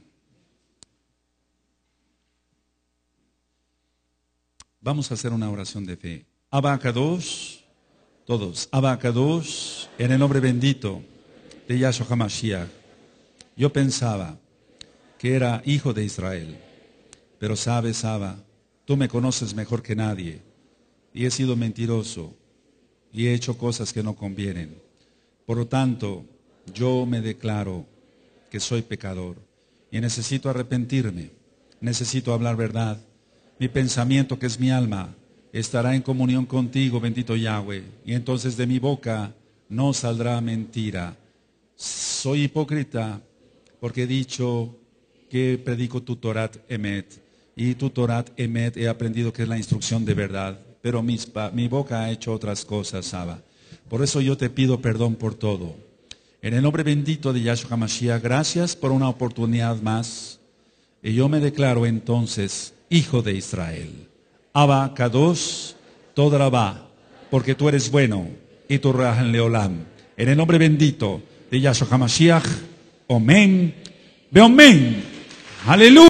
Vamos a hacer una oración de fe. Abba Kadosh, todos. Abba Kadosh, en el nombre bendito de Yahshua HaMashiach. Yo pensaba que era hijo de Israel, pero sabes, Abba, Tú me conoces mejor que nadie. Y he sido mentiroso. Y he hecho cosas que no convienen. Por lo tanto, yo me declaro que soy pecador. Y necesito arrepentirme. Necesito hablar verdad. Mi pensamiento, que es mi alma, estará en comunión contigo, bendito Yahweh. Y entonces de mi boca no saldrá mentira. Soy hipócrita porque he dicho que predico tu Torat Emet. Y tu Torat Emet he aprendido que es la instrucción de verdad. Pero mi boca ha hecho otras cosas, Abba. Por eso yo te pido perdón por todo. En el nombre bendito de Yahshua HaMashiach, gracias por una oportunidad más. Y yo me declaro entonces hijo de Israel. Abba Kadosh Todarabá, porque tú eres bueno y tu Rajan Leolam. En el nombre bendito de Yahshua HaMashiach, Omen, Beomen. Aleluya.